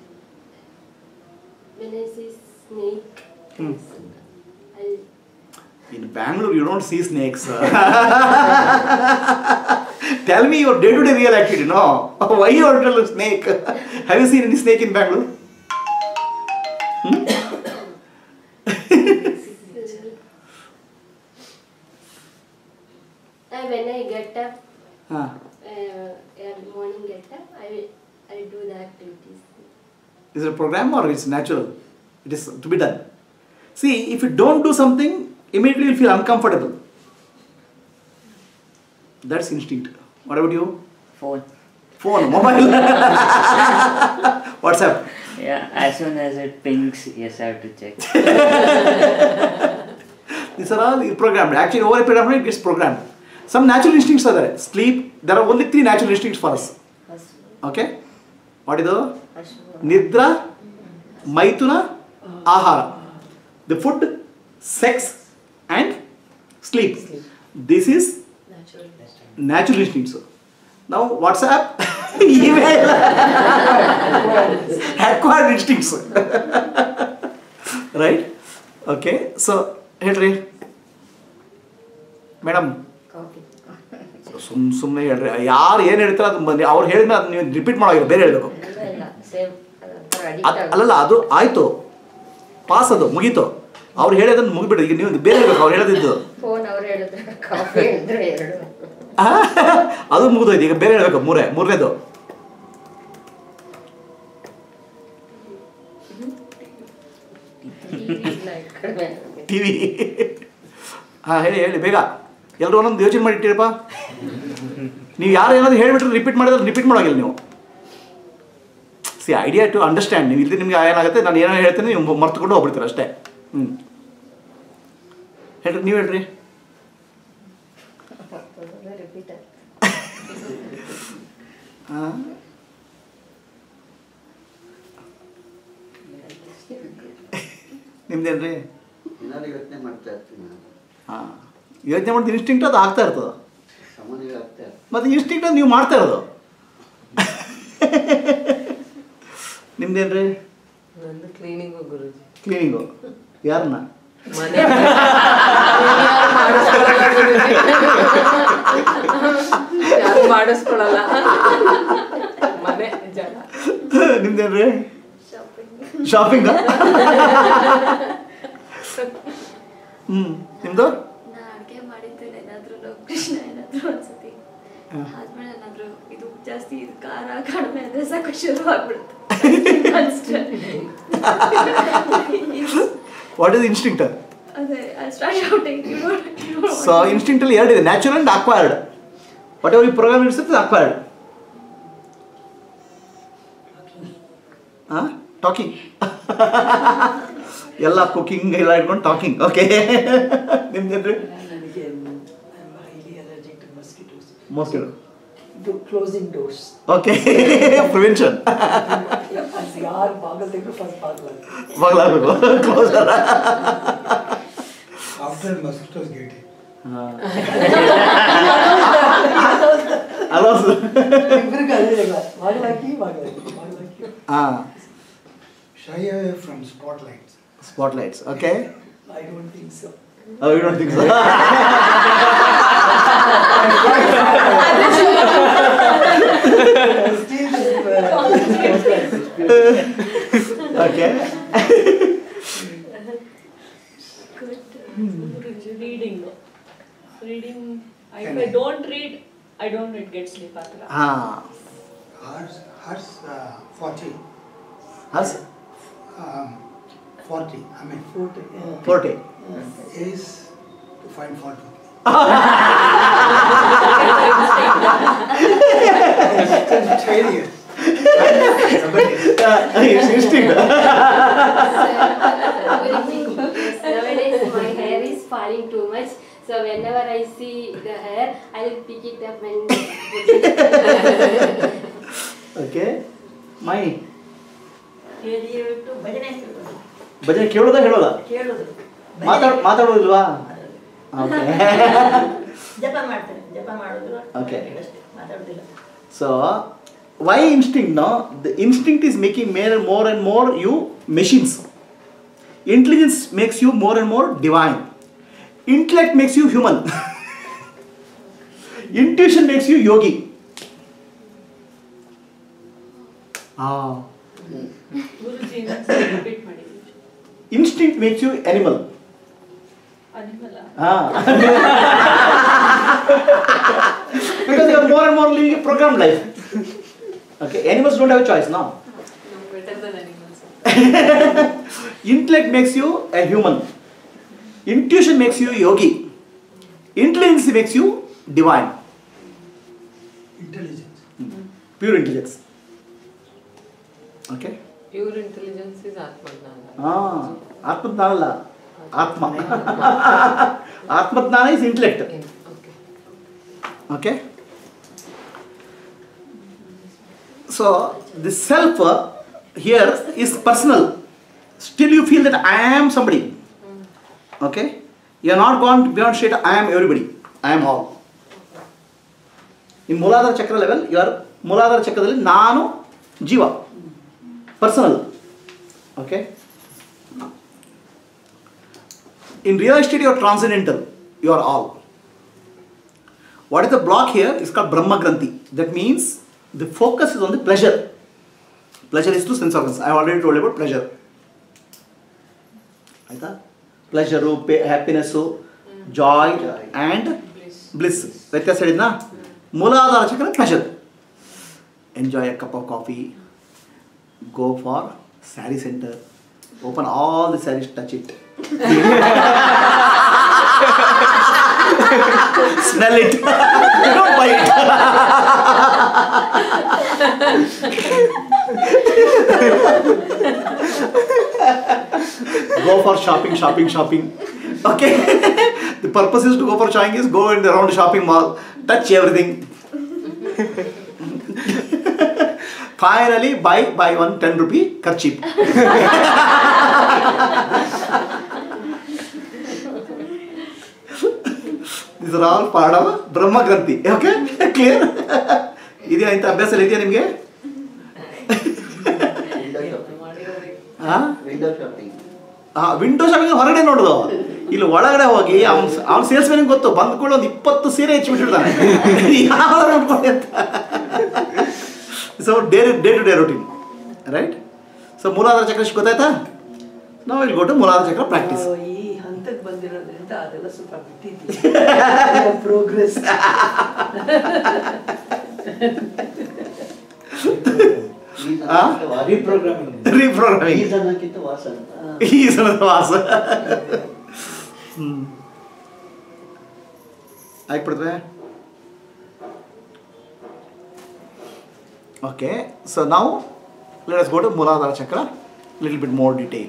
when I see snake,
Hmm.
I.
In Bangalore, you don't see snakes. Tell me your day-to-day real activity. No, why you are telling snake? Have you seen any snake in Bangalore? Hmm?
Uh, when I get up,
Huh.
uh, every morning get up, I I do the activities.
Is it a program or it's natural? It is to be done. See, if you don't do something, immediately you feel uncomfortable. That's instinct. What about you?
Phone
Phone, mobile, WhatsApp.
Yeah, as soon as it pings, yes, I have to check.
These are all programmed. Actually, over a period of time, it gets programmed. Some natural instincts are there. Sleep. There are only three natural instincts for us. Okay? What is the? Nidra, Maituna, Ahara. The food, sex, and sleep. This is
Natural.
natural instincts. Now, WhatsApp, email, acquired instincts. Right? Okay. So, ಹೇಳ್ರಿ madam ಸುಮ್ ಸುಮ್ಮನೆ ಹೇಳ್ರಿ ಯಾರು ಏನು ಹೇಳ್ತಾರೆ ಅದು ಬಂದು ಅವ್ರು ಹೇಳಿದ್ರೆ ಅದು ನೀವು ರಿಪೀಟ್ ಮಾಡೋಲ್ಲ ಬೇರೆ ಹೇಳಬೇಕು ಅಲ್ಲಲ್ಲ ಅದು ಆಯಿತು ಪಾಸ್ ಅದು ಮುಗೀತು ಅವ್ರು ಹೇಳೋದನ್ನು ಮುಗಿಬಿಡ್ರಿ ಈಗ ನೀವು ಬೇರೆ ಹೇಳ್ಬೇಕು ಅವ್ರು ಹೇಳೋದಿದ್ದು ಅದು ಮುಗಿದೋಯ್ತು ಈಗ ಬೇರೆ ಹೇಳ್ಬೇಕು ಮೂರೇ ಮೂರನೇದು ಟಿವಿ ಹಾಂ ಹೇಳಿ ಹೇಳಿ ಬೇಗ ಎಲ್ಲರೂ ಒಂದೊಂದು ಯೋಚನೆ ಮಾಡಿಟ್ಟಿರಪ್ಪ ನೀವು ಯಾರು ಏನಾದ್ರು ಹೇಳಿಬಿಟ್ರೆ ರಿಪೀಟ್ ಮಾಡಿದ್ರೆ ರಿಪೀಟ್ ಮಾಡೋಗಿಲ್ಲ ನೀವು ಸಿ ಐಡಿಯಾ ಟು ಅಂಡರ್ಸ್ಟ್ಯಾಂಡ್ ನೀವು ಇಲ್ಲಿ ನಿಮ್ಗೆ ಏನಾಗುತ್ತೆ ನಾನು ಏನೋ ಹೇಳ್ತೀನಿ ನೀವು ಮರ್ತುಕೊಂಡು ಹೋಗ್ಬಿಡ್ತೀರ ಅಷ್ಟೇ ಹ್ಞೂ ಹೇಳ್ರಿ ನೀವು ಹೇಳ್ರಿ ಹಾಂ ನಿಮ್ದೇನ್ರಿ
ಏನಾದ್ರು ಯೋಚನೆ ಮಾಡ್ತಾ ಇರ್ತೀನಿ ನಾನು.
ಹಾಂ ಯೋಚನೆ ಮಾಡಿದ ಇನ್ಸ್ಟಿಂಕ್ಟ್ ಅದು ಆಗ್ತಾ ಇರ್ತದೆ
ಸಾಮಾನ್ಯವಾಗಿ ಆಗ್ತಾ ಇರ್ತದೆ.
ಮತ್ತು ಇನ್ಸ್ಟಿಂಕ್ಟ್ ಅದು ನೀವು ಮಾಡ್ತಾ ಇರೋದು ನಿಮ್ದೇನ್ರಿ
ನಂದು ಕ್ಲೀನಿಂಗು ಗುರುಜಿ.
ಕ್ಲೀನಿಂಗು ಯಾರನ್ನ
ಮನೆ ಯಾರು ಮಾಡಿಸ್ಕೊಳಲ್ಲ ಮನೆ ಜನ.
ನಿಮ್ದೇನ್ರಿ ಶಾಪಿಂಗ್ ಹ್ಞೂ ನಿಮ್ಮದು
ನಾನು ಅಡುಗೆ ಮಾಡಿದ್ದೇನೆ ಏನಾದ್ರೂ ಕೃಷ್ಣ ಏನಾದ್ರೂ ಒಂದ್ಸತಿ ಆದ್ಮೇಲೆ ಏನಾದ್ರೂ ಇದು ಜಾಸ್ತಿ ಇದು ಖಾರ ಕಡಿಮೆ ಅಂದ್ರೆ ಸಾಕು ಶುರು ಆಗ್ಬಿಡುತ್ತೆ.
ವಾಟ್ ಇಸ್ ಇನ್ಸ್ಟಿಂಕ್ಟ್
ಅದೇ I start shouting you don't you don't
so ಇನ್ಸ್ಟಿಂಕ್ಟಲ್ಲಿ ಎರಡಿದೆ natural and acquired whatever you program it's acquired ಹಾಂ ಟಾಕಿಂಗ್ ಎಲ್ಲ ಕುಕಿಂಗ್ ಎಲ್ಲ ಇಟ್ಕೊಂಡು ಟಾಕಿಂಗ್ ಓಕೆ ನಿಮ್ದೇನ್ರಿ
ನನಗೆ highly allergic to mosquitoes.
Mosquito
ಇದು ಕ್ಲೋಸಿಂಗ್ ಡೋರ್ಸ್.
ಓಕೆ ಪ್ರಿವೆನ್ಷನ್
ಯಾರು ಬಾಗಲ್ ತೆಗೆದು ಫಸ್ಟ್ ಬಾಗಲ್
ಬಾಗ್ಲಾಗಬೇಕು closer
After mosquitoes get it.
ಅಲೋ
ಇಬ್ಬರಿಗೂ ಅದೇ ಜಗಳ. ಬಾಗಲ್ ಹಾಕಿ ಬಾಗಲ್ ಹಾಕಿ ಬಾಗಲ್ ಹಾಕಿ.
ಹಾಂ
Shy away from spotlights.
Spotlights okay
I don't think so.
Oh, you don't think so? Okay.
Reading. Reading. If I don't read, I don't get sleep.
Ah.
Hers, hers uh, forty.
Hers?
Um, forty. I mean,
Forty. Yeah.
Forty.
is to find fault with me. Failure.
It's instinct.
Nowadays my hair is falling too much, so whenever I see the hair, I will pick it up and
Okay. My.
ಹೇಳಿ ಹೇಳ್ಬಿಟ್ಟು ಭಜನೆ
ಭಜನೆ ಕೇಳೋದಾ ಹೇಳೋಲ್ಲ
ಕೇಳೋದು
ಮಾತಾಡ್ ಮಾತಾಡೋದಿಲ್ವಾ okay
ಜಪ ಮಾಡ್ತಾರೆ ಜಪ ಮಾಡೋದು
Okay.
ಅಷ್ಟೇ ಮಾತಾಡೋದಿಲ್ಲ.
So why instinct no the instinct is making more and more and more you machines. Intelligence makes you more and more divine. Intellect makes you human. Intuition makes you yogi. Ah.
ಗುರುಜಿ ಇನ್ನೊಂದ್ಸರಿ repeat ಮಾಡಿ.
Instinct makes you animal.
ಅನಿಮಲ
Ah. Because you are more and more living a programmed life. Okay, animals don't have a choice now.
No, better than animals.
Intellect makes you a human. Intuition makes you yogi. Intelligence makes you divine.
Intelligence.
Pure intelligence. Okay?
Pure intelligence is Atmajnana.
Ah, Atmajnana ಅಲ್ಲ Atma. Atmajnana is intellect.
Okay.
Okay. So the self uh, here is personal. Still you feel that I am somebody. Okay. You are not gone beyond state I am everybody. I am all. In Mooladhara Chakra level, you are Mooladhara Chakra level, Nanu Jiva. Personal. Okay. In real estate, you are transcendental. You are all. What is the block here? It's called Brahma Granthi. That means the focus is on the pleasure. Pleasure is through sense organs. I have already told you about pleasure. Aita? Pleasure, happiness, joy, and bliss. Like I said, na? Mooladhara Chakra, pleasure. Enjoy a cup of coffee. Go for saree center. Open all the sarees, touch it. Smell it. Don't buy it. Go for shopping, shopping, shopping. Okay. The purpose is to go for shopping is go in the around the shopping mall, touch everything. Finally, buy buy one ten rupee kerchief. These are all part of Brahma Granthi. Okay? Clear? ಇದೆಯಾ ಇಂಥ ಅಭ್ಯಾಸ ಇದೆಯಾ ನಿಮಗೆ?
Window shopping.
ಹಾಂ, window shopping ಹೊರಗಡೆ ನೋಡೋದು. ಇಲ್ಲಿ ಒಳಗಡೆ ಹೋಗಿ ಅವ್ನು ಅವ್ನು ಸೇಲ್ಸ್ ಮ್ಯಾನಿಗೆ ಗೊತ್ತು, ಬಂದ್ಕೊಳ್ಳೋ ಒಂದು ಇಪ್ಪತ್ತು ಸೀರೆ ಹೆಚ್ಚಿಬಿಟ್ಟಿರ್ತಾನೆ. ಯಾವ ನೋಡ್ಕೊಳ್ಳಿ ಅಂತ. So day day to day routine, right? So ಮೂಲಾಧಾರ ಚಕ್ರ ಗೊತ್ತಾಯ್ತಾ? ನಾವು ಇಲ್ಲಿ ಕೊಟ್ಟು ಮೂಲಾಧಾರ ಚಕ್ರ ಪ್ರಾಕ್ಟೀಸ್.
ಈ ಹಂತಕ್ಕೆ ಬಂದಿರೋದ್ರಿಂದ ಅದೆಲ್ಲ ಸ್ವಲ್ಪ ಬಿಟ್ಟಿದ್ದೀವಿ. ಪ್ರೋಗ್ರೆಸ್.
ರೀಪ್ರೋಗ್ರಾಮಿಂಗ್.
ರೀಪ್ರೋಗ್ರಾಮಿಂಗ್.
ಈ ಜನಕ್ಕಿಂತ ವಾಸ ಅಂತ.
ಈ ಸಲದ ವಾಸ. ಹ್ಮ್, ಆಗ್ಬಿಡ್ತವೆ. Okay, so now let us go to Mooladhara Chakra, little bit more detail.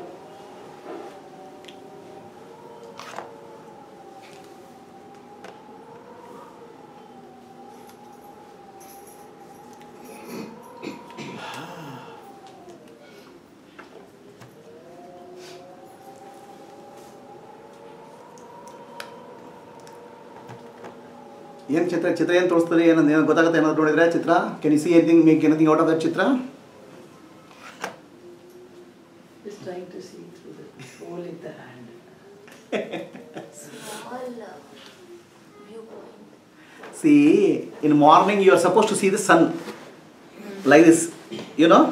ಏನು ಚಿತ್ರ ಚಿತ್ರ ಏನು ತೋರಿಸ್ತದೆ? ಏನು ಏನು ಗೊತ್ತಾಗುತ್ತೆ? ಏನಾದ್ರು ನೋಡಿದ್ರೆ ಚಿತ್ರ? Can you see anything, make anything out of that chitra?
Just trying to see through the hole in the hand.
Small uh, viewpoint.
See, in morning you are supposed to see the sun like this, you know?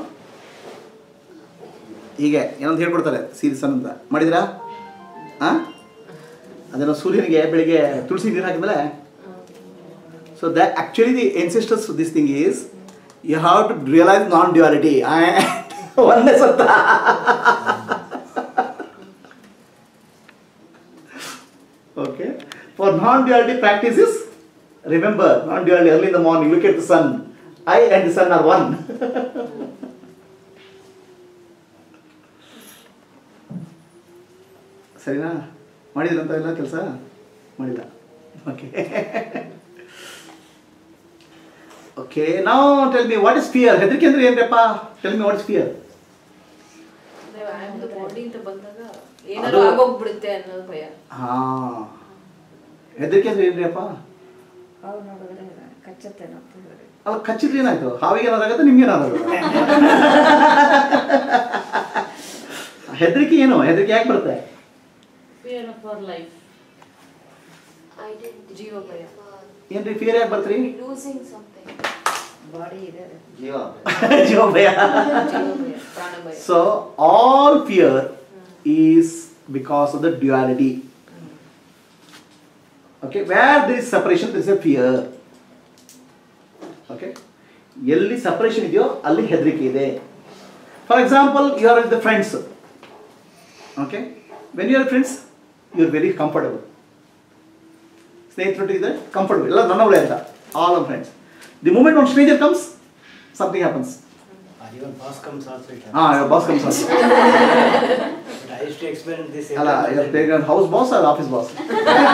ಹೀಗೆ ಏನಂತ ಹೇಳ್ಕೊಡ್ತಾರೆ, see the ಸನ್ ಅಂತ. ಮಾಡಿದಿರಾ? ಹಾಂ, ಅದನ್ನು ಸೂರ್ಯನಿಗೆ ಬೆಳಿಗ್ಗೆ ತುಳಸಿ ನೀರು ಹಾಕಿದ್ಮೇಲೆ. So that actually the ancestors of this thing is, you have to realize non-duality. Oneness of okay. For non-duality practices, remember non-duality early in the morning. Look at the sun. I and the sun are one. ಸರಿನಾ? ಮಾಡಿದ್ರಂತ ಎಲ್ಲ ಕೆಲಸ ಮಾಡಿಲ್ಲ. Okay. Okay, now tell me what is fear? ಹೆದರಿಕೆ ಅಂದ್ರೆ ಏನ್ರಪ್ಪ? Tell me what is fear?
I am the body ಅಂತ ಬಂದಾಗ ಏನಾದ್ರು ಆಗೋಗ್ಬಿಡುತ್ತೆ ಅನ್ನೋ ಭಯ.
ಹಾ, ಹೆದರಿಕೆ ಅಂದ್ರೆ ಏನ್ರಪ್ಪ?
ಹಾವು ನೋಡಿದ್ರೆ ಕಚ್ಚತ್ತೆ ಅಂತ.
ಅಲ್ಲ, ಕಚ್ಚಿದ್ರೆ ಏನಾಯ್ತು? ಹಾವಿಗೆ ಏನಾಗುತ್ತೆ, ನಿಮ್ಗೆ ಏನಾಗುತ್ತೆ? ಹೆದರಿಕೆ ಏನು? ಹೆದರಿಕೆ ಯಾಕೆ ಬರುತ್ತೆ?
Fear of our life.
Identity.
ಜೀವ ಭಯ.
ಏನ್ರಿ ಫಿಯರ್ ಯಾಕೆ ಬರ್ತ್ರಿ?
Losing something. Body ಇದೆ.
ಜೀವ
ಜೀವ ಭಯ.
ಜೀವ ಭಯ, ಪ್ರಾಣ ಭಯ.
So all fear is because of the duality. Okay, where there is separation, there is a fear. Okay, ಎಲ್ಲಿ separation ಇದೆಯೋ ಅಲ್ಲಿ ಹೆದರಿಕೆ ಇದೆ. For example, you are with the friends. Okay, when you are friends, you are very comfortable. ಸ್ನೇಹಿತರು ಇದ್ದಾರೆ, comfortable, ಎಲ್ಲ ನನ್ನವಳೆ ಅಂತ, all our friends. The moment one stranger comes, something happens.
And even boss comes also it happens.
Ah, your boss comes also.
But I used to explain this. every
Alla,
month
you're
and-
taking a house boss or office boss?
I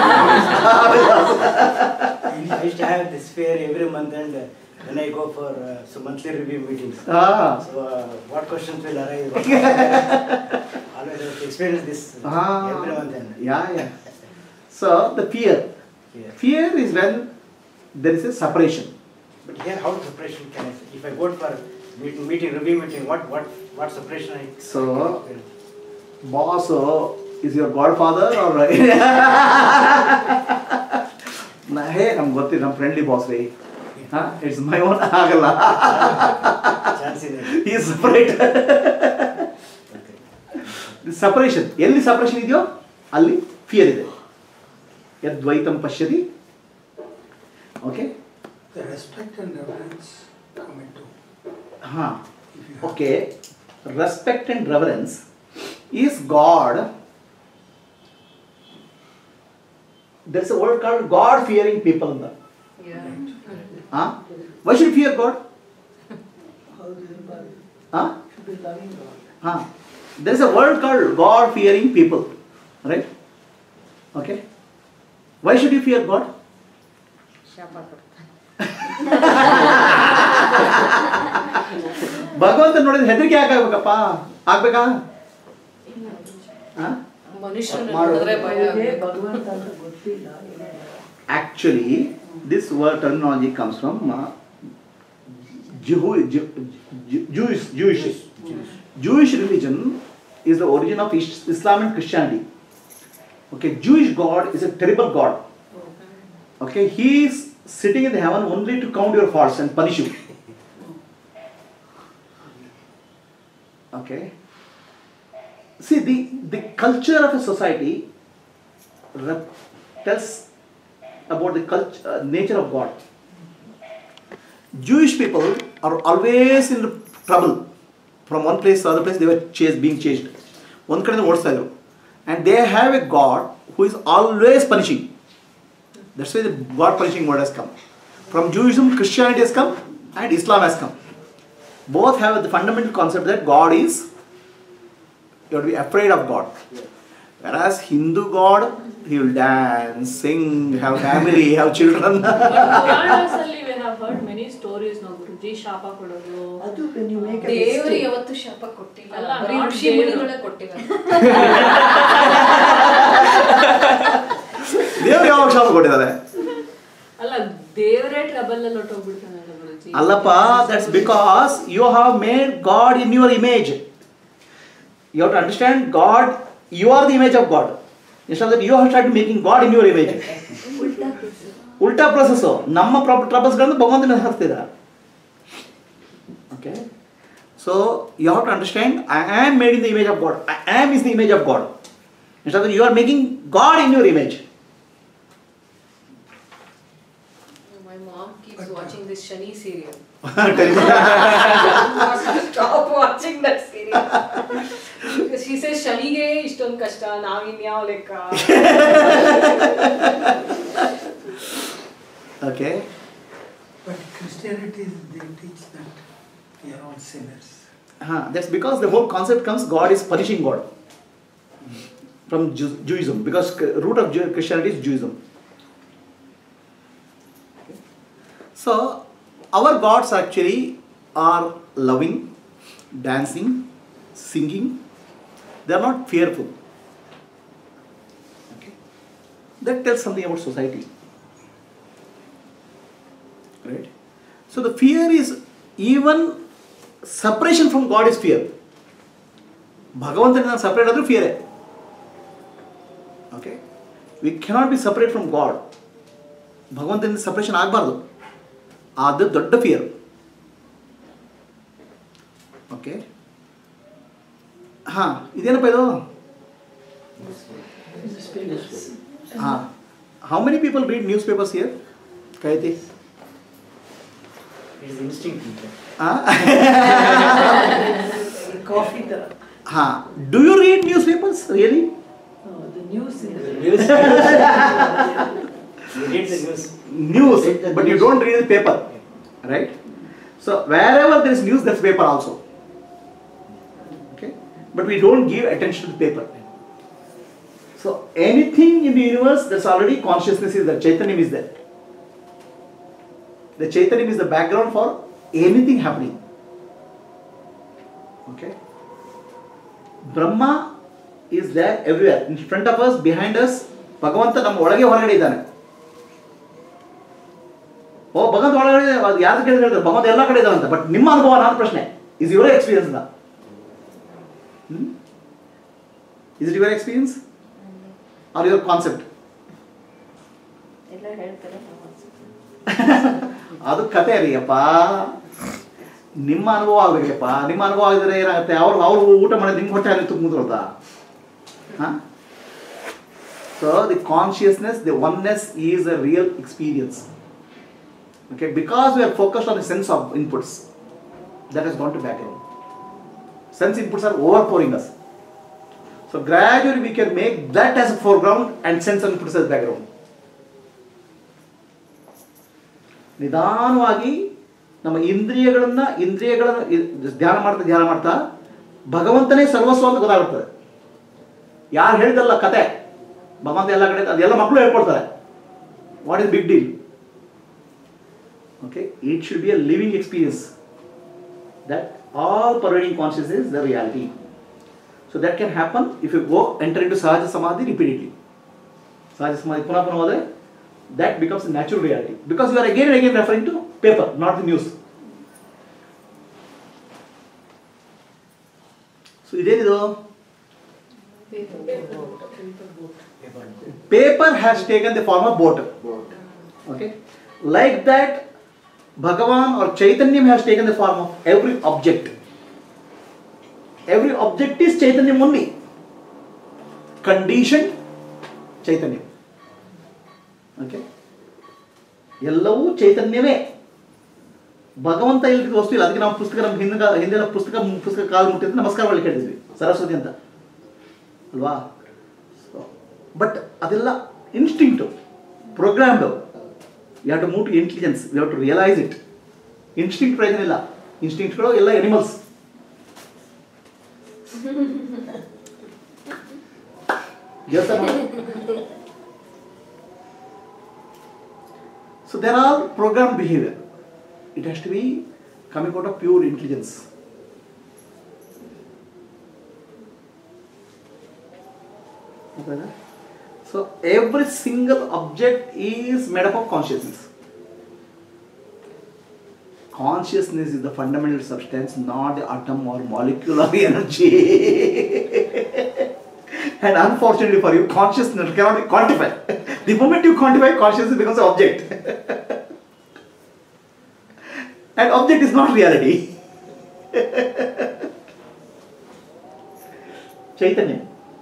used to have this fear every month, and uh, when I go for uh, so monthly review meetings.
Ah.
So uh, what questions will arise? Always I have to experience this uh,
Ah.
every month. And
Yeah, yeah. So the fear.
Fear.
Fear is when there is a separation.
But here, how separation can I? If I go for meeting, meeting review meeting, what what what separation I?
So, boss uh, is your godfather or? Nah, hey, I'm got it. I'm friendly boss, right? Huh? It's my own agala.
Chance in it.
He is separate. The separation. Elli separation ideo? Alli fear ide. Advaitam pashyati. Okay?
The respect and reverence come into.
Huh.
If you have
Okay. Respect and reverence is God. There's a word called God fearing people in that.
Yeah.
Huh? Why should you fear God? Huh?
Should be loving God.
Huh? There is a word called God fearing people. Right? Okay? Why should you fear God? ಭಗವಂತ ನೋಡಿದ್ರೆ ಹೆದರಿಕೆ ಯಾಕೆ ಆಗ್ಬೇಕಪ್ಪ ಆಗ್ಬೇಕಾ
ಮನುಷ್ಯರನ್ನ
ಮಾಡು.
ನೋಡಿದ್ರೆ ಭಯ
ಅವ್ರಿಗೆ
ಆಗ್ಬೇಕು.
ಭಗವಂತ ಅಂತ ಗೊತ್ತಿಲ್ಲ ಏನೇ
Actually, this word terminology comes from uh, Jehu, Jew, Jew, Jewish, Jewish. Jewish religion is the origin of Is- Islam and Christianity. Okay, Jewish God is a terrible God. Okay, he is sitting in the heaven only to count your faults and punish you. Okay. See, the, the culture of a society rep- tells about the culture, uh, nature of God. Jewish people are always in trouble. From one place to other place, they were chased, being chased. One kind of outsider. And they have a God who is always punishing. That's why the God punishing word has come. From Judaism, Christianity has come, and Islam has come. Both have the fundamental concept that God is, you have to be afraid of God. Whereas Hindu God, he will dance, sing, have family, have children.
Puranas ಅಲ್ಲಿ we have heard many stories now, Guruji, ಶಾಪ ಕೊಡೋದು.
ಅದು when you make a
ದೇವರು
mistake.
ಯಾವತ್ತು ಶಾಪ ಕೊಟ್ಟಿಲ್ಲ,
ಅಲ್ಲ,
ಬರೀ
not
ಋಷಿ
ದೇವ್ರು.
ಮುನಿಗಳೇ ಕೊಟ್ಟಿದ್ದಾರೆ.
ದೇವರು ಯಾವಾಗ ಶಾಪ ಕೊಟ್ಟಿದ್ದಾರೆ?
ಅಲ್ಲ ದೇವರೇ ಟ್ರಬಲ್ ಅಲ್ಲಿ ಹೊಟ್ಟೋಗ್ಬಿಡ್ತಾನಲ್ಲ ಗುರುಜಿ.
Allapa, that's because you have made God in your image. You have to understand God, you are the image of God. Instead that you have started making God in your image. Ulta process. Namma troubles ಗಳನ್ನು ಭಗವಂತನ ಹಾಕ್ತಿದ್ದಾರೆ. Okay. So you have to understand, I am made in the image of God. I am is the image of God. Instead that you are making God in your image.
My mom keeps watching this Shani serial.
Tell me.
Stop watching that serial. Because she says ಶನಿಗೆ ಇಷ್ಟೊಂದು ಕಷ್ಟ, ನಾವಿನ್ಯಾವ ಲೆಕ್ಕ.
Okay.
But Christianity, they teach that we are all sinners.
Huh, that's because the whole concept comes God is punishing God from Ju- Judaism, because c- root of Ju- Christianity is Judaism. Okay. So our gods actually are loving, dancing, singing. They are not fearful. Okay. That tells something about society. Right? So the fear is even separation from God is fear. ಭಗವಂತನಿಂದ separate ಆದರೂ fear. Okay? We cannot be separate from God. ಭಗವಂತನಿಂದ separation ಆಗಬಾರ್ದು. ಅದು ದೊಡ್ಡ fear. Okay? ಹಾ ಇದೇನಪ್ಪ ಇದು? ಹಾ How many people read newspapers here? Kaithi
It's instinct.
Coffee ತರ.
Ha. Do you read newspapers really?
No, the news in the
News. You read the news.
News,
Read the
but you
news.
don't read the paper, right? So wherever there is news, there's paper also. Okay, but we don't give attention to the paper. So anything in the universe, that's already consciousness is there, Chaitanya is there. The Chaitanya is the background for anything happening. Okay. Brahma is there everywhere. In front of us, behind us, Bhagavanta ನಮ್ಮ ಒಳಗೆ ಹೊರಗಡೆ ಇದ್ದಾನೆ. ಓ ಭಗವಂತ ಒಳಗಡೆ ಯಾರು ಕೇಳಿದ್ರೆ ಭಗವಂತ ಎಲ್ಲ ಕಡೆ ಇದ್ದಾನಂತ. ಬಟ್ ನಿಮ್ಮ ಅನುಭವ ನಾನು ಪ್ರಶ್ನೆ. Is your experience that? Hmm? Is it your experience? Or your concept?
ಎಲ್ಲ ಹೇಳ್ತಾರೆ
ಅದು ಕತೆ ರೀ ಅಪ್ಪ. ನಿಮ್ಮ ಅನುಭವ ಆಗ್ಬೇಕಪ್ಪ. ನಿಮ್ಮ ಅನುಭವ ಆಗಿದ್ರೆ ಏನಾಗುತ್ತೆ? ಅವ್ರು ಅವ್ರು ಊಟ ಮಾಡಿ ನಿಮ್ಗೆ ಹೊಟ್ಟೆ ಅಲ್ಲಿ ತುಂಬಿದ್ರಲ್ತಾ? Huh? So the consciousness, the oneness is a real experience. Okay, because we are focused on the sense of inputs, that has gone to background. Sense inputs are overpowering us. So gradually we can make that as a foreground and sense inputs as background. ನಿಧಾನವಾಗಿ ನಮ್ಮ ಇಂದ್ರಿಯಗಳನ್ನ ಇಂದ್ರಿಯಗಳನ್ನ ಧ್ಯಾನ ಮಾಡ್ತಾ ಧ್ಯಾನ ಮಾಡ್ತಾ ಭಗವಂತನೇ ಸರ್ವಸ್ವ ಅಂತ ಗೊತ್ತಾಗುತ್ತದೆ. ಯಾರು ಹೇಳಿದಲ್ಲ ಕತೆ ಭಗವಂತ ಎಲ್ಲ ಕಡೆ ಅದೆಲ್ಲ ಮಕ್ಕಳು ಹೇಳ್ಕೊಡ್ತಾರೆ. What is big deal? Okay, it should be a living experience that all pervading consciousness is the reality. So that can happen if you go enter into sahaja samadhi repeatedly. ಸಹಜ ಸಮಾಧಿ ಪುನಃ ಪುನಃ ಹೋದರೆ that becomes a natural reality, because you are again and again referring to paper, not the news. So idenidu paper has taken the form of boat. Okay, like that Bhagavan or Chaitanyam has taken the form of every object. Every object is Chaitanyam only, conditioned Chaitanyam. Okay, ಎಲ್ಲವೂ ಚೈತನ್ಯವೇ. ಭಗವಂತ ಇಲ್ಲದ ವಸ್ತು ಇಲ್ಲ. ಅದಕ್ಕೆ ನಾವು ಪುಸ್ತಕ ನಮ್ಮ ಹಿಂದೆ ಹಿಂದೆಲ್ಲ ಪುಸ್ತಕ ಪುಸ್ತಕ ಕಾಲು ಮುಟ್ಟಿದ್ರೆ ನಮಸ್ಕಾರ ಮಾಡಿ ಕೇಳಿದ್ವಿ ಸರಸ್ವತಿ ಅಂತ ಅಲ್ವಾ. ಬಟ್ ಅದೆಲ್ಲ instinct, programmed. You have to move to intelligence, you have to realise it. Instinct ಪ್ರಯೋಜನ ಇಲ್ಲ. ಇನ್ಸ್ಟಿಂಕ್ಟ್ಗಳು ಎಲ್ಲ animals. So there are programmed behavior. It has to be coming out of pure intelligence. Okay. So every single object is made up of consciousness. Consciousness is the fundamental substance, not the atom or molecular energy. And unfortunately for you, consciousness cannot be quantified. The moment you quantify, consciousness becomes an object. And object is not reality. Chaitanya.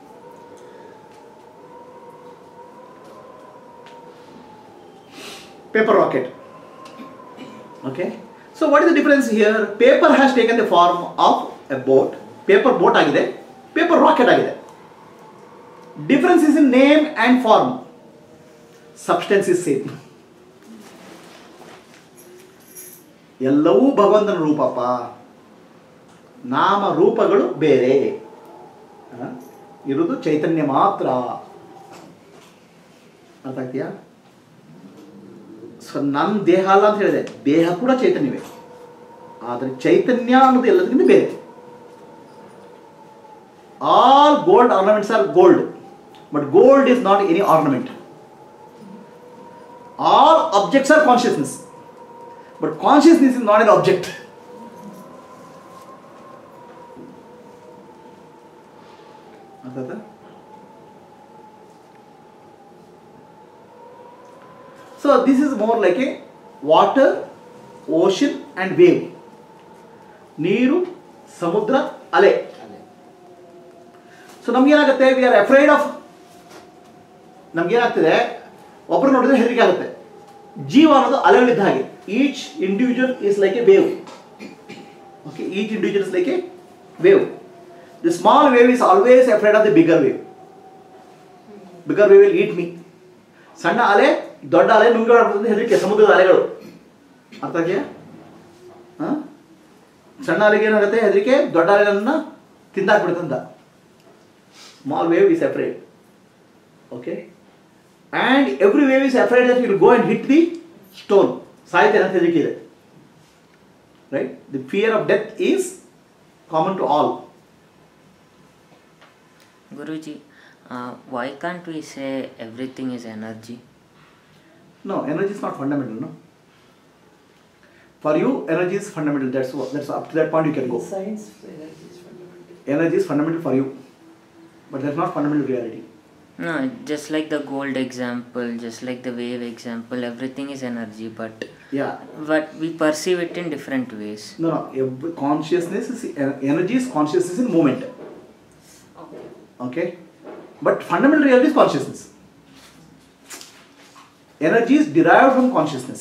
Paper rocket. Okay. So what is the difference here? Paper has taken the form of a boat. Paper boat agide. Paper rocket agide. Difference is in name and form. Substance is same. ಎಲ್ಲವೂ ಭಗವಂತನ ರೂಪಪ್ಪ. ನಾಮ ರೂಪಗಳು ಬೇರೆ, ಇರುವುದು ಚೈತನ್ಯ ಮಾತ್ರ. ಅರ್ಥ ಆಗ್ತೀಯಾ? So ನನ್ನ ದೇಹ ಅಲ್ಲ ಅಂತ ಹೇಳಿದೆ, ದೇಹ ಕೂಡ ಚೈತನ್ಯವೇ. ಆದರೆ ಚೈತನ್ಯ ಅನ್ನೋದು ಎಲ್ಲದಕ್ಕಿಂತ ಬೇರೆ. All gold ornaments are gold, but gold is not any ornament. All objects are consciousness, but consciousness is not an object. So this is more like a water, ocean and wave. ನೀರು, ಸಮುದ್ರ, ಅಲೆ. So ನಮ್ಗೇನಾಗುತ್ತೆ, we are afraid of, ನಮ್ಗೇನಾಗ್ತದೆ, ಒಬ್ಬರು ನೋಡಿದ್ರೆ ಹೆದರಿಕೆ ಆಗುತ್ತೆ. ಜೀವ ಅನ್ನೋದು ಅಲೆಗಳಿದ್ದ ಹಾಗೆ. Each individual is like a wave. Okay, each individual is like a wave. The small wave is always afraid of the bigger wave. Bigger wave will eat me. ಸಣ್ಣ ಅಲೆ ದೊಡ್ಡ ಅಲೆ ನುಂಗಿ ಹೆದರಿಕೆ, ಸಮುದ್ರದ ಅಲೆಗಳು. ಅರ್ಥ ಇದೆಯಾ? ಸಣ್ಣ ಅಲೆಗೆ ಏನಾಗುತ್ತೆ ಹೆದರಿಕೆ, ದೊಡ್ಡ ಅಲೆಗಳನ್ನ ತಿಂದಾಕ್ಬಿಡುತ್ತಂತ. Small wave is afraid. Okay? And every wave is afraid that it will go and hit the stone. ಸಾಯ್ತೇನೆ ಅಂತ ಹೆದರಿಕೆ ಇದೆ. Right? The fear of death is common to all.
Guruji, uh, why can't we say everything is energy?
No, energy is not fundamental, no? For you, energy is fundamental. That's what, that's up to that point you can go.
Science, energy is fundamental.
Energy is fundamental for you, but that's not fundamental reality.
No, just like the gold example, just like the wave example, everything is energy, but
Yeah.
but we perceive it in different ways.
No, no. ev- Consciousness is energy is consciousness in movement. Okay, but fundamental reality is consciousness. Energy is derived from consciousness.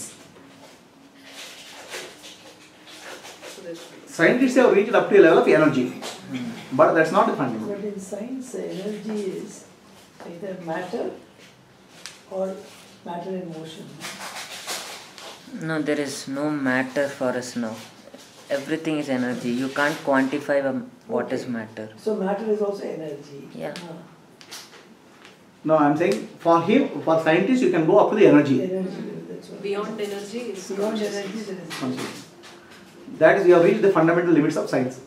Scientists have reached up to a level of energy, but that's not the fundamental.
But in science, energy is either matter or matter in motion.
No, there is no matter for us now. Everything is energy. You can't quantify um, what is matter.
So matter is also energy.
Yeah.
Ah,
No, I'm saying for him, for scientists, you can go up to the energy.
energy, that's what.
Beyond energy is
Beyond
consciousness.
energy, there is
Consciousness. That is, you have reached the fundamental limits of science.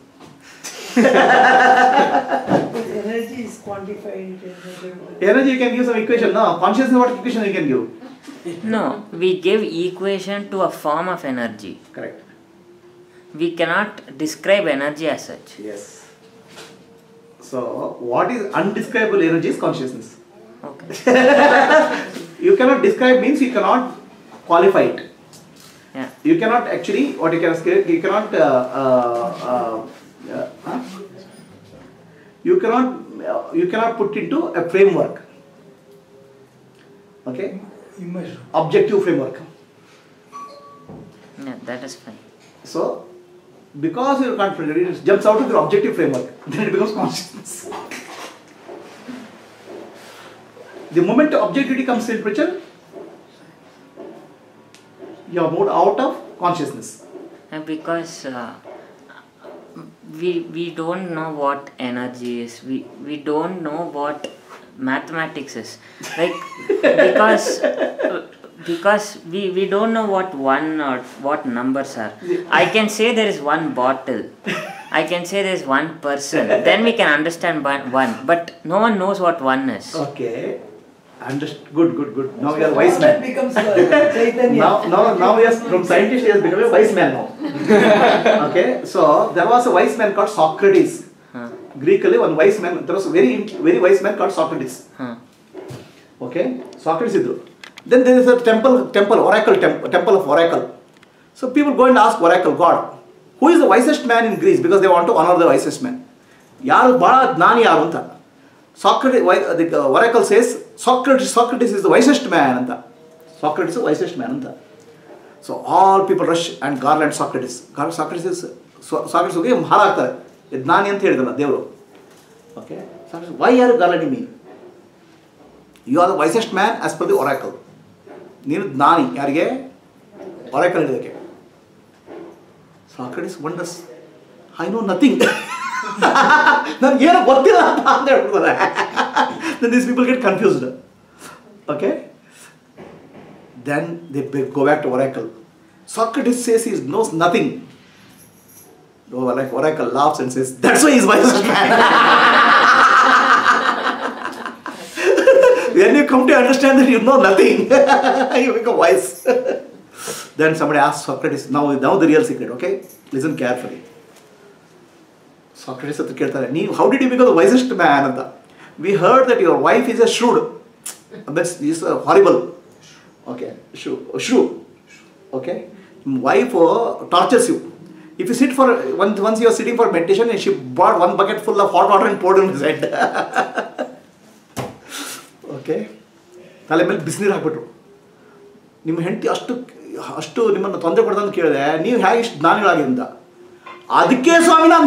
But energy is quantified in measurable.
Energy, you can give some equation. No, consciousness, what equation you can give?
No, we give equation to a form of energy.
Correct.
We cannot describe energy as such.
Yes. So, what is undescribable energy is consciousness.
Okay.
You cannot describe means you cannot qualify it.
Yeah.
You cannot actually, what you can say, you cannot, uh, uh, uh, uh, huh? you cannot, uh, you cannot put into a framework. Okay?
Immersion.
Objective framework.
Yeah, that is fine.
So, because you can't put it, it jumps out of your objective framework, then it becomes consciousness. The moment objectivity comes in picture, you are moved out of consciousness.
And because uh, we we don't know what energy is, we we don't know what mathematics is, like because uh, because we we don't know what one or what numbers are. I can say there is one bottle, I can say there is one person, then we can understand one, one but no one knows what one is.
Okay. Underst- good, good, good. Now you are wise
That
man.
becomes uh, Chaitanya.
Now, now, now he has, from scientist he has become a wise man now. Okay. So there was a wise man called Socrates.
Huh.
Greek, one wise man. There was a very, very wise man called Socrates.
Huh.
Okay. Socrates idru. Then there is a temple, temple, oracle, temple, temple of oracle. So people go and ask oracle, God, who is the wisest man in Greece? Because they want to honor the wisest man. Yaru bala gnani yaru anta. Socrates, the oracle says, Socrates, Socrates is the wisest man anta. Socrates is the wisest man anta. So all people rush and garland Socrates. Socrates is, Socrates hogi hara ಆಗ್ತಾರೆ. ಜ್ಞಾನಿ ಅಂತ ಹೇಳಿದಲ್ಲ ದೇವರು. Okay. Socrates, why are you garlanding me? You are the wisest man as per the oracle. ನೀನು ಜ್ಞಾನಿ ಯಾರಿಗೆ? oracle ಹೇಳಿದಕ್ಕೆ. Socrates wonders, I know nothing. ನನಗೆ ಏನು ಗೊತ್ತಿಲ್ಲ ಅಂತ ಹೇಳ್ಬಿಡ್ತಾರೆ. Then these people get confused. Okay? Then they go back to oracle. Socrates says he knows nothing. Oh, like oracle laughs and says, that's why he's wisest man. When you come to understand that you know nothing, you become wise. Then somebody asks Socrates, now, now the real secret, okay? Listen carefully. Socrates said, how did you become the wisest man? We heard that your wife is a shrewd. That's is uh, horrible. Okay, shrew, shrew. Okay, wife uh, tortures you. If you sit for once, once you are sitting for meditation, and she brought one bucket full of hot water and poured on his head. Okay, ತಲೆ ಮೇಲೆ ಬಿಸಿನೀರು ಹಾಕ್ಬಿಟ್ರು. ನಿಮ್ಮ ಹೆಂಡತಿ ಅಷ್ಟು ಅಷ್ಟು ನಿಮ್ಮನ್ನು ತೊಂದರೆ ಕೊಡ್ತಾ ಅಂತ ಕೇಳಿದೆ, ನೀವು ಹೇಗೆ ಇಷ್ಟು ಜ್ಞಾನಿಗಳಾಗಿ ಅಂತ. ಅದಕ್ಕೆ ಸ್ವಾಮಿ ನಾನು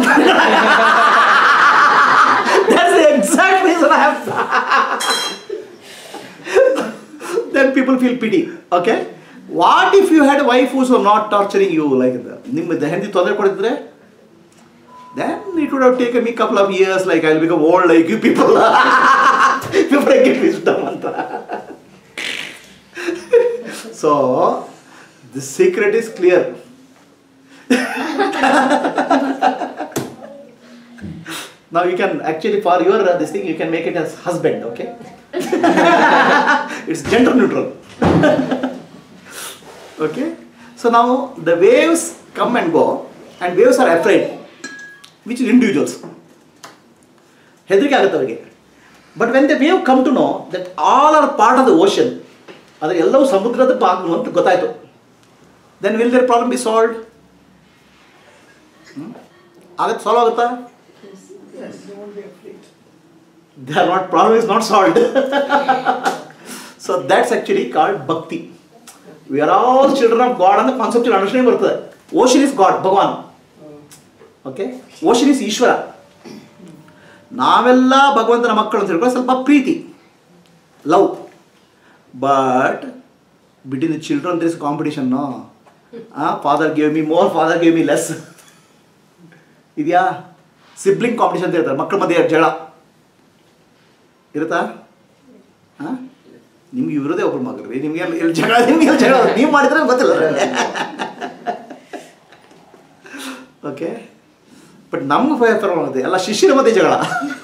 that's the exact reason I have. Then people feel pity. Okay, what if you had wife who's not torturing you like ನಿಮ್ಮ ಹೆಂಡತಿ ತೊಂದರೆ ಕೊಡಿದ್ರೆ then it would have taken me a couple of years, like I'll become old like you people before I get wisdom anta. So the secret is clear. Now you can actually, for your uh, this thing, you can make it as husband, okay? It's gender neutral. Okay? So now the waves come and go, and waves are afraid, which is individuals. ಹೆದರಿಕೆ ಆಗುತ್ತೆ ಅವರಿಗೆ. But when the wave come to know that all are part of the ocean, ಆದರೆ ಎಲ್ಲವೂ ಸಮುದ್ರದ ಭಾಗ ಅಂತ ಗೊತ್ತಾಯ್ತು, then will their problem be solved? ಆಗತ್ತೆ, ಸಾಲ್ವ್ ಆಗುತ್ತಾ?
Yes, they won't be afraid.
Their not problem is not solved. So that's actually called bhakti. We are all children of God and the conceptual understanding ಬರ್ತದೆ. Ocean is God, Bhagwan. Okay? Ocean is Ishwara. ನಾವೆಲ್ಲ ಭಗವಂತನ ಮಕ್ಕಳು ಅಂತ ಹೇಳ್ಕೊಂಡು ಸ್ವಲ್ಪ ಪ್ರೀತಿ, love. But between the children there is competition, no? Ah, father gave me more, father gave me less. ಇದೆಯಾ? Sibling competition ಅಂತ ಹೇಳ್ತಾರೆ, ಮಕ್ಕಳ ಮಧ್ಯೆ ಜಗಳ ಇರುತ್ತಾ? ಹಾಂ, ನಿಮ್ಗೆ ಇರೋದೇ ಒಬ್ಬರು ಮಗರು, ನಿಮ್ಗೆ ಎಲ್ಲಿ ಜಗಳ, ನಿಮ್ಗೆ ಎಲ್ಲಿ ಜಗಳ ನೀವು ಮಾಡಿದ್ರೆ ಗೊತ್ತಿಲ್ಲ. ಓಕೆ, ಬಟ್ ನಮ್ಗೆ ಭಯ ಪರವಾಗುತ್ತೆ, ಎಲ್ಲ ಶಿಷ್ಯರ ಮಧ್ಯೆ ಜಗಳ.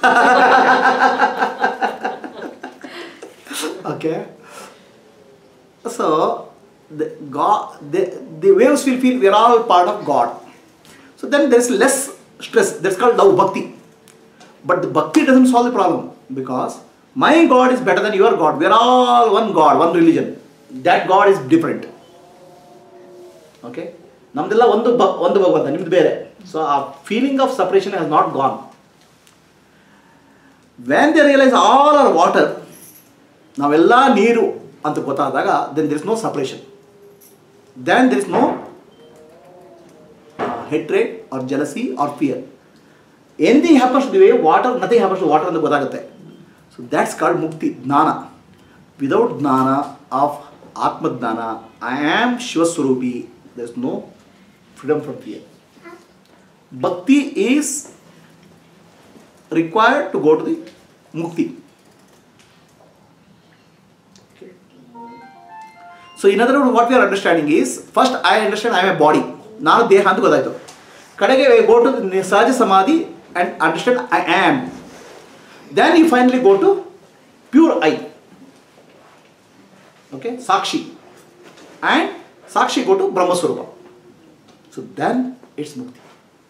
Okay, so the God, the, the waves will feel we are all part of God. So then there is less stress. That's called love, bhakti. But the bhakti doesn't solve the problem, because my God is better than your God. We are all one God, one religion. That God is different. Okay? Namdella ಒಂದು ಒಂದು ಭಗವಂತ, ನಿಮ್ದು ಬೇರೆ. So our feeling of separation has not gone. When they realize all are water, ನಾವೆಲ್ಲ ನೀರು ಅಂತ ಗೊತ್ತಾದಾಗ, then there is no separation. Then there is no uh, hatred or jealousy or fear. Anything happens to the way water, nothing happens to water ಅಂತ ಗೊತ್ತಾಗುತ್ತೆ. So that's called mukti, ಜ್ಞಾನ. Without ಜ್ಞಾನ of Atma Jnana, I am Shiva Swarupi, there is no freedom from fear. Bhakti is required to go to the mukti. So in other words, what we are understanding is, first I understand I am a body. ನಾನು ದೇಹ ಅಂತ ಗೊತ್ತಾಯ್ತು. ಕಡೆಗೆ go to the ಸಹಜ samadhi and understand I am. Then you finally go to pure I. Okay, Sakshi. And Sakshi go to Brahma Swarupa. So then it's Mukti.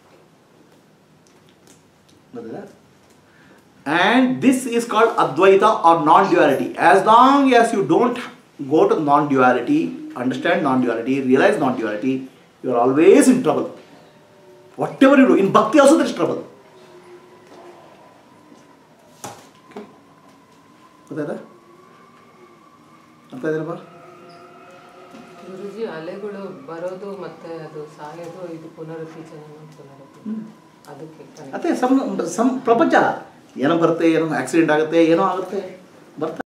And this is called Advaita or non-duality. As long as you don't go to non-duality, understand non-duality, realize non-duality, you are always in trouble. Whatever you do, in bhakti also there is trouble. Okay? ಗೊತ್ತಾಯ್ತಾ? ಅರ್ಥ ಆಯ್ತಲ್ಲಪ್ಪ?
ಗುರುಜಿ, ಅಲೆಗಳು ಬರೋದು ಮತ್ತೆ ಅದು ಸಾಯೋದು, ಇದು ಪುನರುತ್ಥಿ ಜನನ ಪುನರುತ್ಥಿ, ಅದಕ್ಕೆ
ಅದೇ ಸಮ್ ಸಮ್ ಪ್ರಪಂಚ ಏನೋ ಬರುತ್ತೆ, ಏನೋ ಆಕ್ಸಿಡೆಂಟ್ ಆಗುತ್ತೆ, ಏನೋ ಆಗುತ್ತೆ, ಬರ್ತಾ